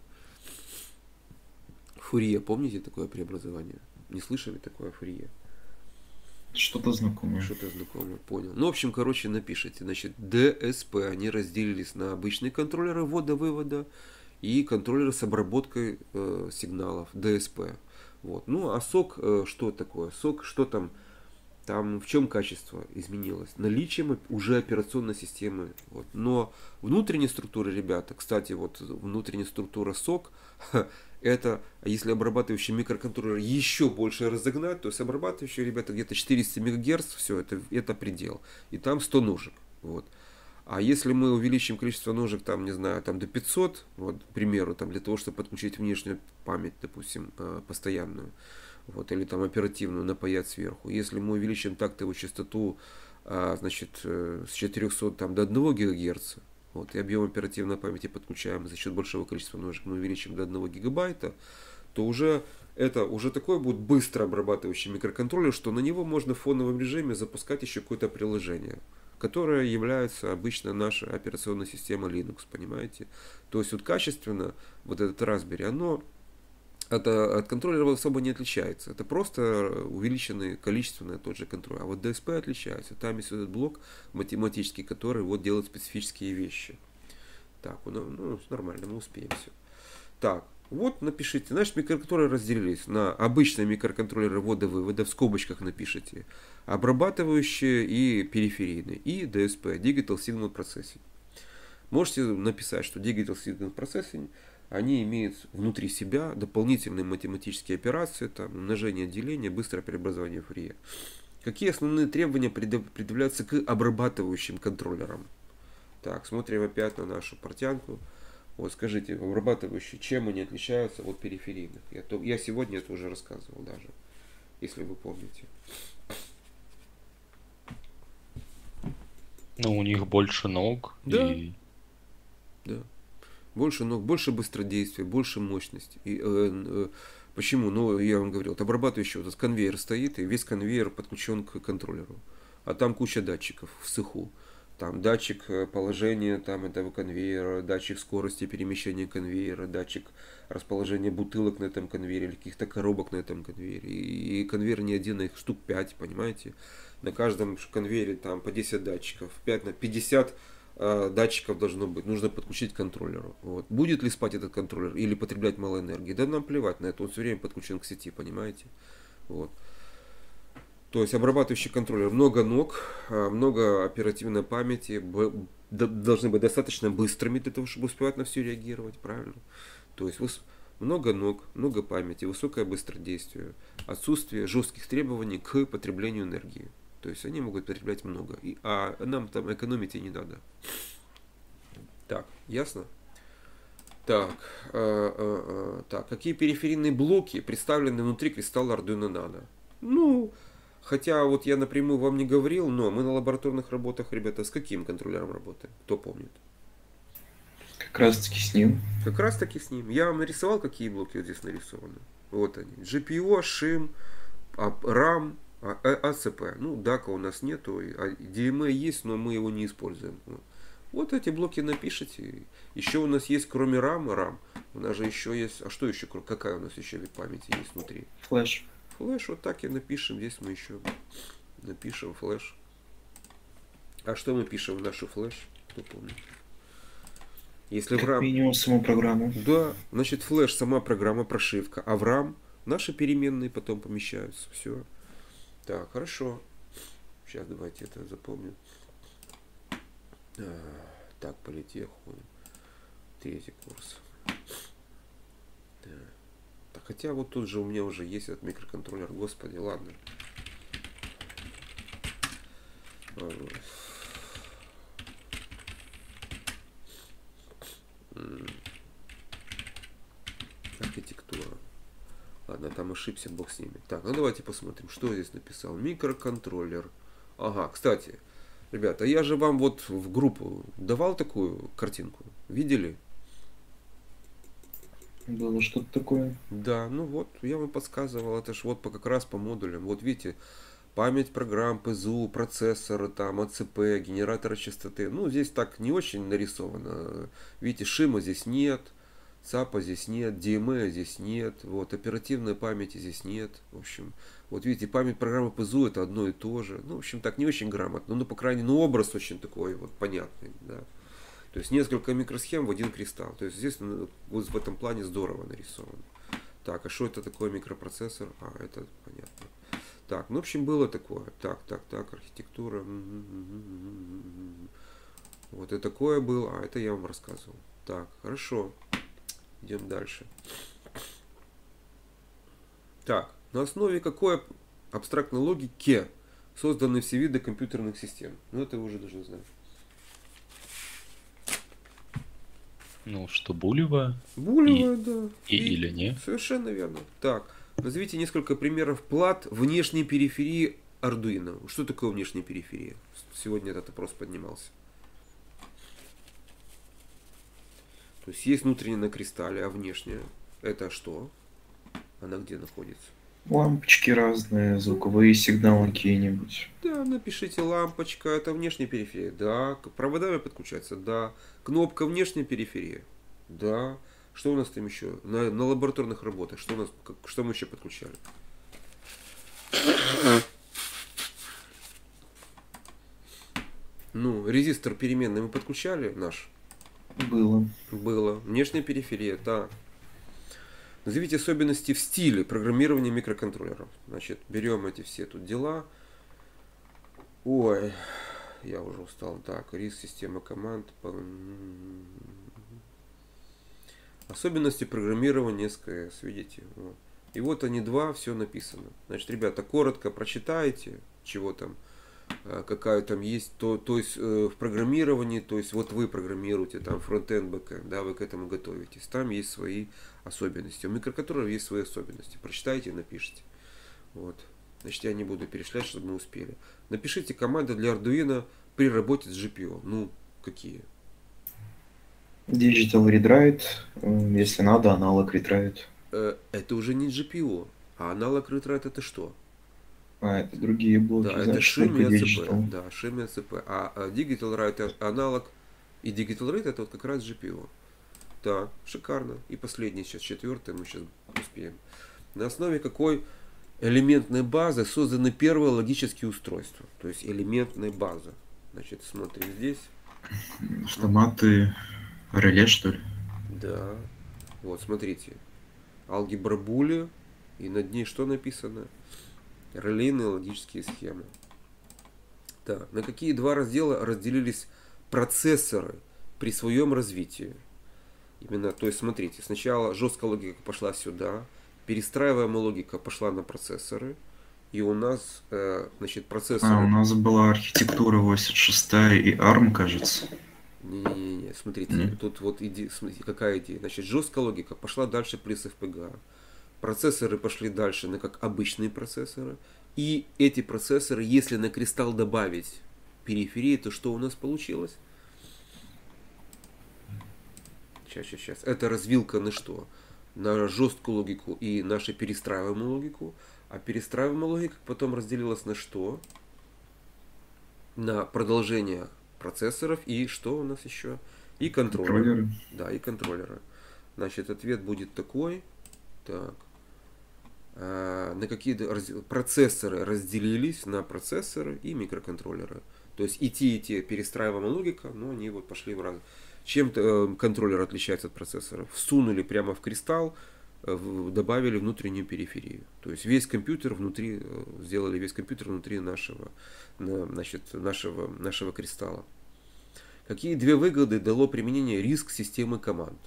Фурье, помните такое преобразование? Не слышали такое Фурье? Что-то знакомое. Понял. Ну, в общем, напишите. Значит, DSP, они разделились на обычные контроллеры ввода-вывода и контроллеры с обработкой сигналов, DSP. Вот. Ну, а сок, что такое? Сок, что там? Там в чем качество изменилось? Наличием уже операционной системы. Вот. Но внутренняя структура, ребята, кстати, вот внутренняя структура сок, это, если обрабатывающий микроконтроллер еще больше разогнать, то есть обрабатывающий, ребята, где-то 400 МГц, все, это предел. И там 100 ножек. Вот. А если мы увеличим количество ножек, там, не знаю, там до 500, вот, к примеру, там, для того, чтобы подключить внешнюю память, допустим, постоянную, вот, или там оперативную напаять сверху. Если мы увеличим тактовую частоту, значит, с 400 там, до 1 ГГц, вот, и объем оперативной памяти подключаем за счет большого количества ножек, мы увеличим до 1 гигабайта, то уже такой будет быстро обрабатывающий микроконтроллер, что на него можно в фоновом режиме запускать еще какое-то приложение, которая является обычно наша операционная система Linux, понимаете? То есть вот качественно вот этот Raspberry, оно от контроллера особо не отличается. Это просто увеличенный количественный тот же контроллер. А вот DSP отличается. Там есть этот блок математический, который вот делает специфические вещи. Так, ну нормально, мы успеем все. Так, вот напишите. Значит, микроконтроллеры разделились на обычные микроконтроллеры ввода-вывода, в скобочках напишите, обрабатывающие и периферийные, и DSP, Digital Signal Processing. Можете написать, что Digital Signal Processing, они имеют внутри себя дополнительные математические операции, там, умножение, деление, быстрое преобразование Фурье. Какие основные требования предъявляются к обрабатывающим контроллерам? Так, смотрим опять на нашу портянку. Вот скажите, обрабатывающие, чем они отличаются от периферийных? Я сегодня это уже рассказывал даже, если вы помните. Ну, у них больше ног. Да. Да. Больше ног, больше быстродействия, больше мощности. Почему? Ну, я вам говорил, вот обрабатывающий вот этот конвейер стоит, и весь конвейер подключен к контроллеру. А там куча датчиков в цеху. Там датчик положения там, этого конвейера, датчик скорости перемещения конвейера, датчик расположения бутылок на этом конвейере или каких-то коробок на этом конвейере. И конвейер не один, а их штук 5, понимаете? На каждом конвейере там по 10 датчиков, 5 на 50 датчиков должно быть, нужно подключить к контроллеру. Вот. Будет ли спать этот контроллер или потреблять мало энергии? Да нам плевать на это, он все время подключен к сети, понимаете? Вот. То есть обрабатывающий контроллер, много ног, много оперативной памяти, должны быть достаточно быстрыми для того, чтобы успевать на все реагировать, правильно? То есть много ног, много памяти, высокое быстродействие, отсутствие жестких требований к потреблению энергии. То есть они могут потреблять много, а нам там экономить и не надо. Так, ясно? Так, какие периферийные блоки представлены внутри кристалла Arduino Nano? Ну, хотя вот я напрямую вам не говорил, но мы на лабораторных работах, ребята, с каким контроллером работаем? Кто помнит? Как раз таки с ним. Как раз таки с ним. Я вам нарисовал, какие блоки вот здесь нарисованы. Вот они. GPIO, SHIM, RAM, ACP. Ну, DAC у нас нету, DMA есть, но мы его не используем. Вот эти блоки напишите. Еще у нас есть, кроме RAM, у нас же еще есть, а что еще, какая у нас еще вид памяти есть внутри? Флэш. Флэш, вот так и напишем. Здесь мы еще напишем флэш. А что мы пишем в нашу флэш? Кто помнит? Если в RAM... Минимум саму программу. Да, значит флэш сама программа, прошивка, а в RAM наши переменные потом помещаются. Все. Так, хорошо. Сейчас давайте это запомним. Так, политеху. 3-й курс. Так, хотя вот тут же у меня уже есть этот микроконтроллер. Господи, ладно. Архитектура. Ладно, там ошибся, бог с ними. Так, ну давайте посмотрим, что я здесь написал. Микроконтроллер. Ага, кстати, ребята, я же вам вот в группу давал такую картинку. Видели? Было что-то такое. Да, ну вот, я вам подсказывал, это ж вот как раз по модулям. Вот видите, память программ, ПЗУ, процессоры, там, АЦП, генераторы частоты. Ну, здесь так не очень нарисовано. Видите, шима здесь нет, ЦАПа здесь нет, DMA здесь нет, вот, оперативной памяти здесь нет. В общем, вот видите, память программы ПЗУ это одно и то же. Ну, в общем, так не очень грамотно. Ну, по крайней мере, ну, образ очень такой вот понятный, да. То есть несколько микросхем в один кристалл. То есть здесь вот в этом плане здорово нарисовано. Так, а что это такое микропроцессор? А, это понятно. Так, ну, в общем, было такое. Так, архитектура. Вот и такое было. А, это я вам рассказывал. Так, хорошо. Идем дальше. Так, на основе какой абстрактной логики созданы все виды компьютерных систем? Ну, это вы уже должны знать. Ну, что булевая. Булевая, да. Или не. Совершенно верно. Так, назовите несколько примеров плат внешней периферии Arduino. Что такое внешняя периферия? Сегодня этот вопрос поднимался. То есть есть внутренняя на кристалле, а внешняя это что? Она где находится? Лампочки разные, звуковые сигналы какие-нибудь. Да, напишите лампочка, это внешняя периферия. Да, к проводами подключается. Да, кнопка внешняя периферия. Да. Что у нас там еще? На лабораторных работах. Что у нас, что мы еще подключали? Ну, резистор переменный мы подключали наш? Было. Внешняя периферия, да. Назовите особенности в стиле программирования микроконтроллеров. Значит, берем эти все тут дела. Ой, я уже устал. Так, риск, система команд. Особенности программирования SKS, видите. Вот. И вот они два, все написано. Значит, ребята, коротко прочитайте, чего там, какая там есть, то есть в программировании, то есть вот вы программируете там фронтенд, бэкенд, да, вы к этому готовитесь. Там есть свои особенности. У микроконтроллеров есть свои особенности. Прочитайте и напишите. Вот. Значит, я не буду перечислять, чтобы мы успели. Напишите команды для Arduino при работе с GPIO. Ну, какие? Digital read-write, если надо, аналог read-write. Это уже не GPIO, а аналог read-write это что? А, это другие блоки. Да, это шим и ACP. Да, шим и ACP. А Digital Write аналог и Digital Read это вот как раз GPIO. Да, шикарно. И последний сейчас, 4-й, мы сейчас успеем. На основе какой элементной базы созданы первые логические устройства? То есть элементная база. Значит, смотрим здесь. Автоматы, реле, что ли? Да. Вот, смотрите. Алгебра Буля. И над ней что написано? Релейные логические схемы. Да. На какие два раздела разделились процессоры при своем развитии? Именно, то есть, смотрите, сначала жесткая логика пошла сюда, перестраиваемая логика пошла на процессоры, и у нас, значит, У процессоры... нас была архитектура 86 и ARM, кажется. Не-не-не, смотрите, Нет. тут вот смотрите, какая идея. Значит, жесткая логика пошла дальше плюс FPGA. Процессоры пошли дальше на как обычные процессоры. И эти процессоры, если на кристалл добавить периферии, то что у нас получилось? Сейчас. Это развилка на что? На жесткую логику и нашу перестраиваемую логику. А перестраиваемая логика потом разделилась на что? На продолжение процессоров и что у нас еще? И контроллеры. Контроллеры. Да, и контроллеры. Значит, ответ будет такой. Так. На какие процессоры разделились на процессоры и микроконтроллеры. То есть и те перестраиваемая логика, но они вот пошли в раз. Чем контроллер отличается от процессоров? Всунули прямо в кристалл, добавили внутреннюю периферию. То есть весь компьютер внутри, сделали весь компьютер внутри нашего кристалла. Какие две выгоды дало применение RISC системы команд?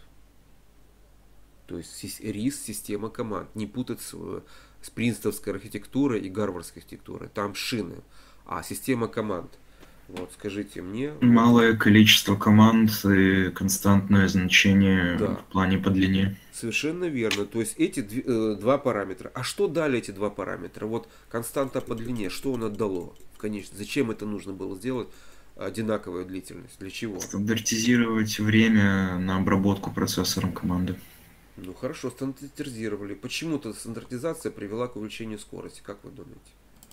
То есть RISC система команд. Не путать с принстовской архитектурой и гарвардской архитектурой. Там шины. А система команд. Вот, скажите мне. Малое количество команд и константное значение в плане по длине. Совершенно верно. То есть эти два параметра. А что дали эти два параметра? Вот константа по длине, что он отдало? Конечно, зачем это нужно было сделать? Одинаковая длительность. Для чего? Стандартизировать время на обработку процессором команды. Ну хорошо, стандартизировали. Почему-то стандартизация привела к увеличению скорости. Как вы думаете?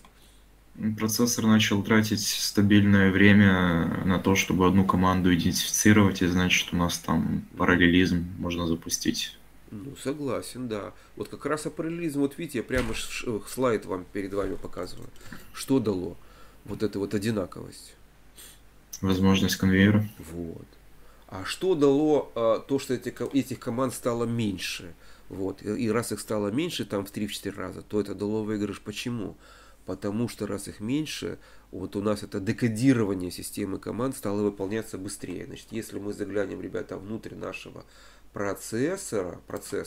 Процессор начал тратить стабильное время на то, чтобы одну команду идентифицировать, и значит у нас там параллелизм можно запустить. Ну, согласен, да. Вот как раз о параллелизме, вот видите, я прямо слайд вам перед вами показываю. Что дало вот эта вот одинаковость? Возможность конвейера. Вот. А что дало то, что этих команд стало меньше? Вот. И раз их стало меньше, там в 3-4 раза, то это дало выигрыш. Почему? Потому что раз их меньше, вот у нас это декодирование системы команд стало выполняться быстрее. Значит, если мы заглянем, ребята, внутрь нашего процессора,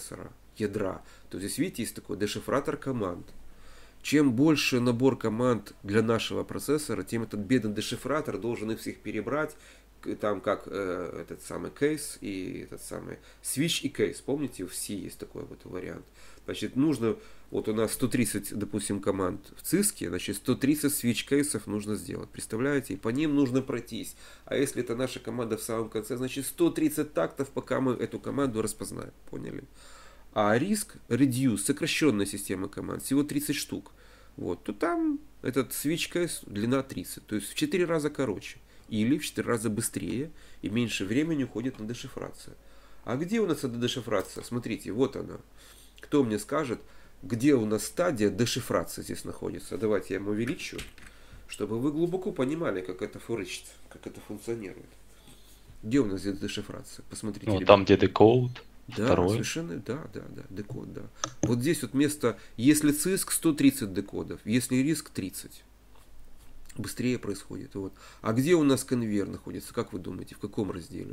ядра, то здесь, видите, есть такой дешифратор команд. Чем больше набор команд для нашего процессора, тем этот бедный дешифратор должен их всех перебрать, там как этот самый кейс и этот самый switch и кейс. Помните, в C есть такой вот вариант. Значит, нужно, вот у нас 130, допустим, команд в циске, значит, 130 switch кейсов нужно сделать. Представляете? И по ним нужно пройтись. А если это наша команда в самом конце, значит, 130 тактов, пока мы эту команду распознаем. Поняли? А RISC, Reduce, сокращенная система команд, всего 30 штук. Вот, то там этот switch case длина 30, то есть в 4 раза короче. Или в 4 раза быстрее и меньше времени уходит на дешифрацию. А где у нас эта дешифрация? Смотрите, вот она. Кто мне скажет, где у нас стадия дешифрации здесь находится? Давайте я ему увеличу, чтобы вы глубоко понимали, как это фурычится, как это функционирует. Где у нас здесь дешифрация? Посмотрите. Ну, там, где decode. Да, Второй. совершенно, да, декод, да. Вот здесь вот место, если CISC 130 декодов, если RISC 30. Быстрее происходит. Вот. А где у нас конвейер находится? Как вы думаете, в каком разделе?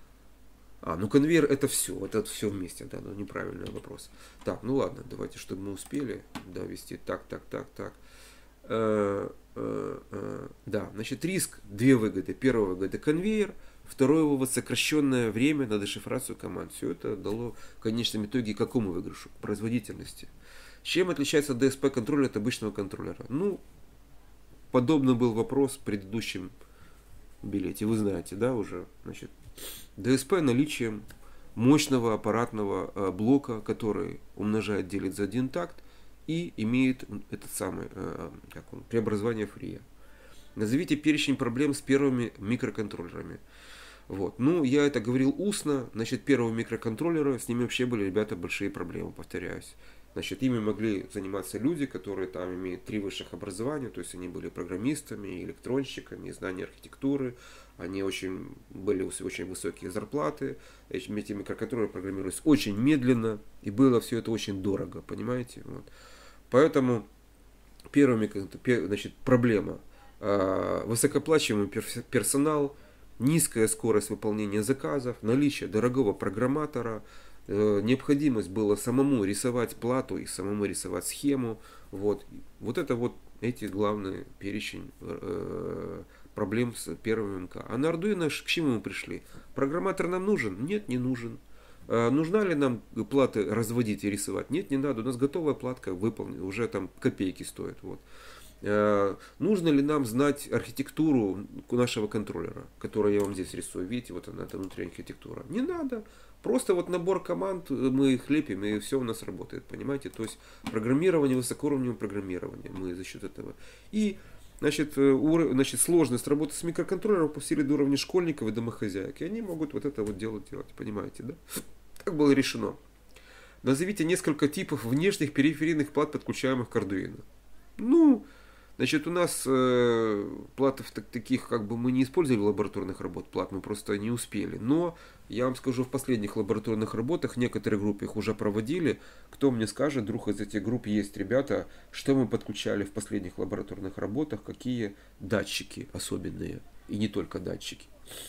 Ну конвейер это все вместе, да, но неправильный вопрос. Так, ну ладно, давайте, чтобы мы успели довести. Так. Да, значит, риск, две выгоды. Первая выгода конвейер, второе вывод сокращенное время на дешифрацию команд. Все это дало в конечном итоге какому выигрышу? Производительности. Чем отличается DSP контроллер от обычного контроллера? Ну, подобный был вопрос в предыдущем билете. Вы знаете, да, уже. Значит, DSP наличием мощного аппаратного блока, который умножает, делит за один такт и имеет этот самый преобразование Фурье. Назовите перечень проблем с первыми микроконтроллерами. Вот. Ну, я это говорил устно. Значит, первого микроконтроллера, с ними вообще были, ребята, большие проблемы, повторяюсь. Значит, ими могли заниматься люди, которые там имеют 3 высших образования, то есть они были программистами, электронщиками, знания архитектуры, они были очень высокие зарплаты, эти микроконтроллеры программировались очень медленно, и было все это очень дорого, понимаете? Вот. Поэтому значит, проблема. Высокооплачиваемый персонал, низкая скорость выполнения заказов, наличие дорогого программатора, необходимость было самому рисовать плату и самому рисовать схему. Вот это вот эти главные перечень проблем с первым МК. А на Arduino к чему мы пришли? Программатор нам нужен? Нет, не нужен. Нужна ли нам платы разводить и рисовать? Нет, не надо. У нас готовая платка выполнена, уже там копейки стоит. Вот. Нужно ли нам знать архитектуру нашего контроллера, который я вам здесь рисую? Видите, вот она, это внутренняя архитектура. Не надо. Просто вот набор команд, мы их лепим, и все у нас работает, понимаете? То есть программирование, высокоуровневое программирование, мы за счет этого. И, значит, сложность работы с микроконтроллером опустили до уровня школьников и домохозяек. И они могут вот это вот делать, понимаете, да? Так было решено. Назовите несколько типов внешних периферийных плат, подключаемых к Arduino. Ну, значит, у нас платов таких, как бы мы не использовали в лабораторных работах, плат мы просто не успели. Но я вам скажу, в последних лабораторных работах некоторые группы их уже проводили. Кто мне скажет, вдруг из этих групп есть ребята, что мы подключали в последних лабораторных работах, какие датчики особенные, и не только датчики.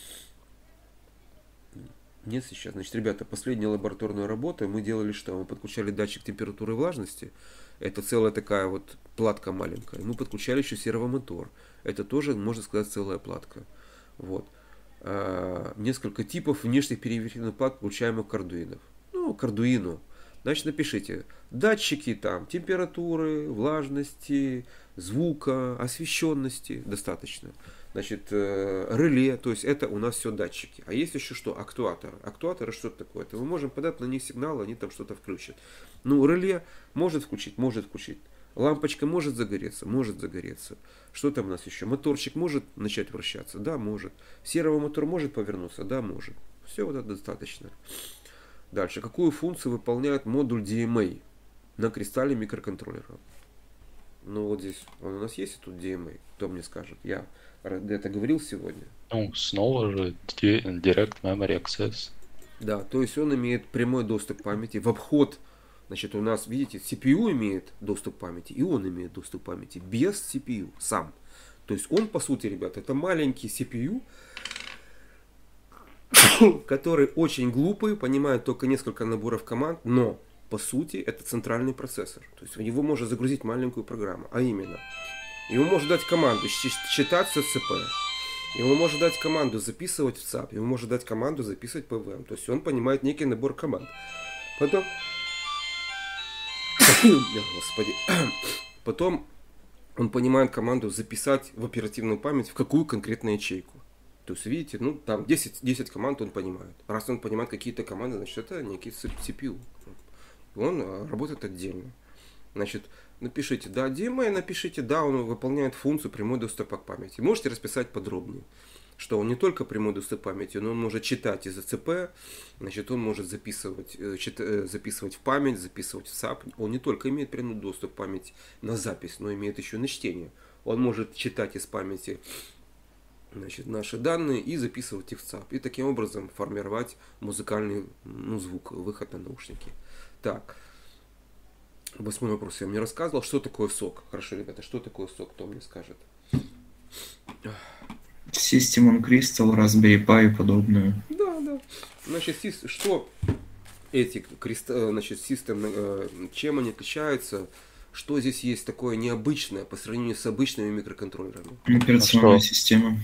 Нет сейчас. Значит, ребята, последняя лабораторная работа, мы делали что? Мы подключали датчик температуры и влажности. Это целая такая вот платка маленькая. Мы подключали еще сервомотор. Это тоже, можно сказать, целая платка. Вот. Несколько типов внешних периферийных плат, получаемых к Arduino. Ну, к Arduino. Значит, напишите датчики там температуры, влажности, звука, освещенности. Достаточно. Значит, реле, то есть это у нас все датчики. А есть еще что? Актуаторы. Актуаторы что-то такое? Это мы можем подать на них сигнал, они там что-то включат. Ну, реле может включить, может включить. Лампочка может загореться, может загореться. Что там у нас еще? Моторчик может начать вращаться? Да, может. Сервомотор может повернуться? Да, может. Все вот это достаточно. Дальше. Какую функцию выполняет модуль DMA на кристалле микроконтроллера? Ну, вот здесь он у нас есть, и тут DMA. Кто мне скажет? Я это говорил сегодня. Ну, снова же Direct Memory Access. Да, то есть он имеет прямой доступ к памяти в обход. Значит, у нас, видите, CPU имеет доступ к памяти, и он имеет доступ к памяти без CPU сам. То есть он, по сути, ребята, это маленький CPU, который очень глупый, понимает только несколько наборов команд, но, по сути, это центральный процессор. То есть его можно загрузить маленькую программу, а именно, ему можно дать команду считать с ЦП, ему можно дать команду записывать в ЦАП, ему можно дать команду записывать ПВМ. То есть он понимает некий набор команд. Потом... Господи. Потом он понимает команду записать в оперативную память в какую конкретную ячейку. То есть, видите, ну там 10 команд он понимает. Раз он понимает какие-то команды, значит это некий CPU. И он работает отдельно. Значит, напишите, да, DMA, напишите, да, он выполняет функцию прямой доступа к памяти. Можете расписать подробнее, что он не только прямой доступ к памяти, но он может читать из АЦП, значит, он может записывать в память, записывать в САП. Он не только имеет прямой доступ к памяти на запись, но имеет еще на чтение. Он может читать из памяти, значит, наши данные и записывать их в ЦАП. И таким образом формировать музыкальный звук, выход на наушники. Так. 8 вопрос я мне рассказывал. Что такое сок? Хорошо, ребята, что такое сок? Кто мне скажет? System on Crystal, Raspberry Pi и подобное. Да. Значит, что эти значит, System, чем они отличаются? Что здесь есть такое необычное по сравнению с обычными микроконтроллерами? Операционная система.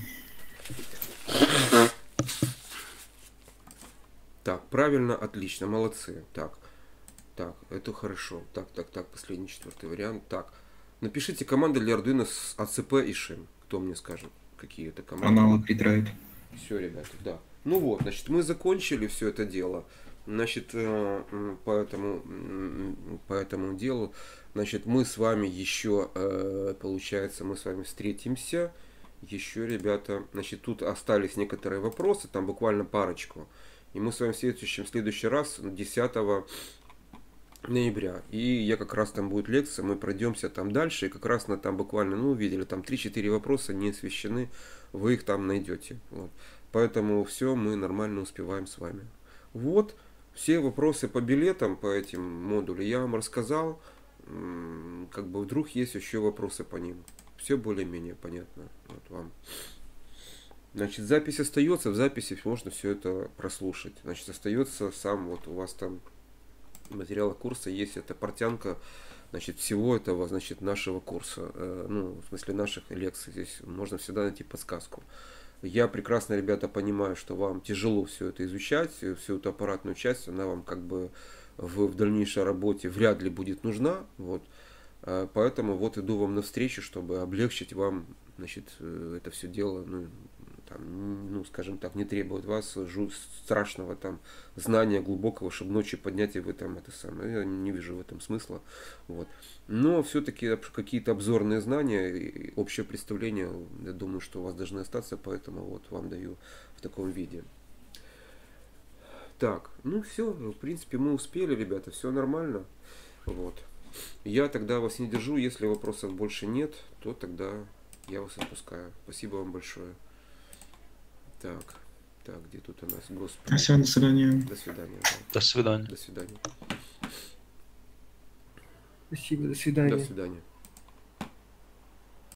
Так, правильно, отлично, молодцы. Так, это хорошо. Так, последний 4-й вариант. Так, напишите команды для Arduino с АЦП и шим. Кто мне скажет, какие это команды? Аналог редрайт. Все, ребята, да. Ну вот, значит, мы закончили все это дело. Значит, по этому делу, значит, мы с вами еще, получается, мы с вами встретимся. Еще, ребята, значит, тут остались некоторые вопросы, там буквально парочку. И мы с вами в следующий раз, 10 ноября. И я как раз там будет лекция, мы пройдемся там дальше, и как раз на там буквально, ну, увидели, там 3-4 вопроса не освещены, вы их там найдете. Вот. Поэтому все, мы нормально успеваем с вами. Вот, все вопросы по билетам, по этим модулям я вам рассказал. Как бы вдруг есть еще вопросы по ним. Все более-менее понятно. Вот вам. Значит, запись остается, в записи можно все это прослушать. Значит, остается сам, вот у вас там материалы курса есть, это портянка, значит, всего этого, значит, нашего курса, ну, в смысле наших лекций, здесь можно всегда найти подсказку. Я прекрасно, ребята, понимаю, что вам тяжело все это изучать, всю эту аппаратную часть, она вам как бы в дальнейшей работе вряд ли будет нужна, вот. Поэтому вот иду вам навстречу, чтобы облегчить вам, значит, это все дело, ну, там, ну, скажем так, не требует вас страшного там знания глубокого, чтобы ночью поднять и вы там это самое. Я не вижу в этом смысла. Вот. Но все-таки какие-то обзорные знания и общее представление, я думаю, что у вас должны остаться, поэтому вот вам даю в таком виде. Так, ну все, в принципе, мы успели, ребята, все нормально. Вот. Я тогда вас не держу, если вопросов больше нет, то тогда я вас отпускаю. Спасибо вам большое. Так, где тут у нас, господи. Все, до свидания. До свидания. Да. До свидания. До свидания. Спасибо, до свидания. До свидания.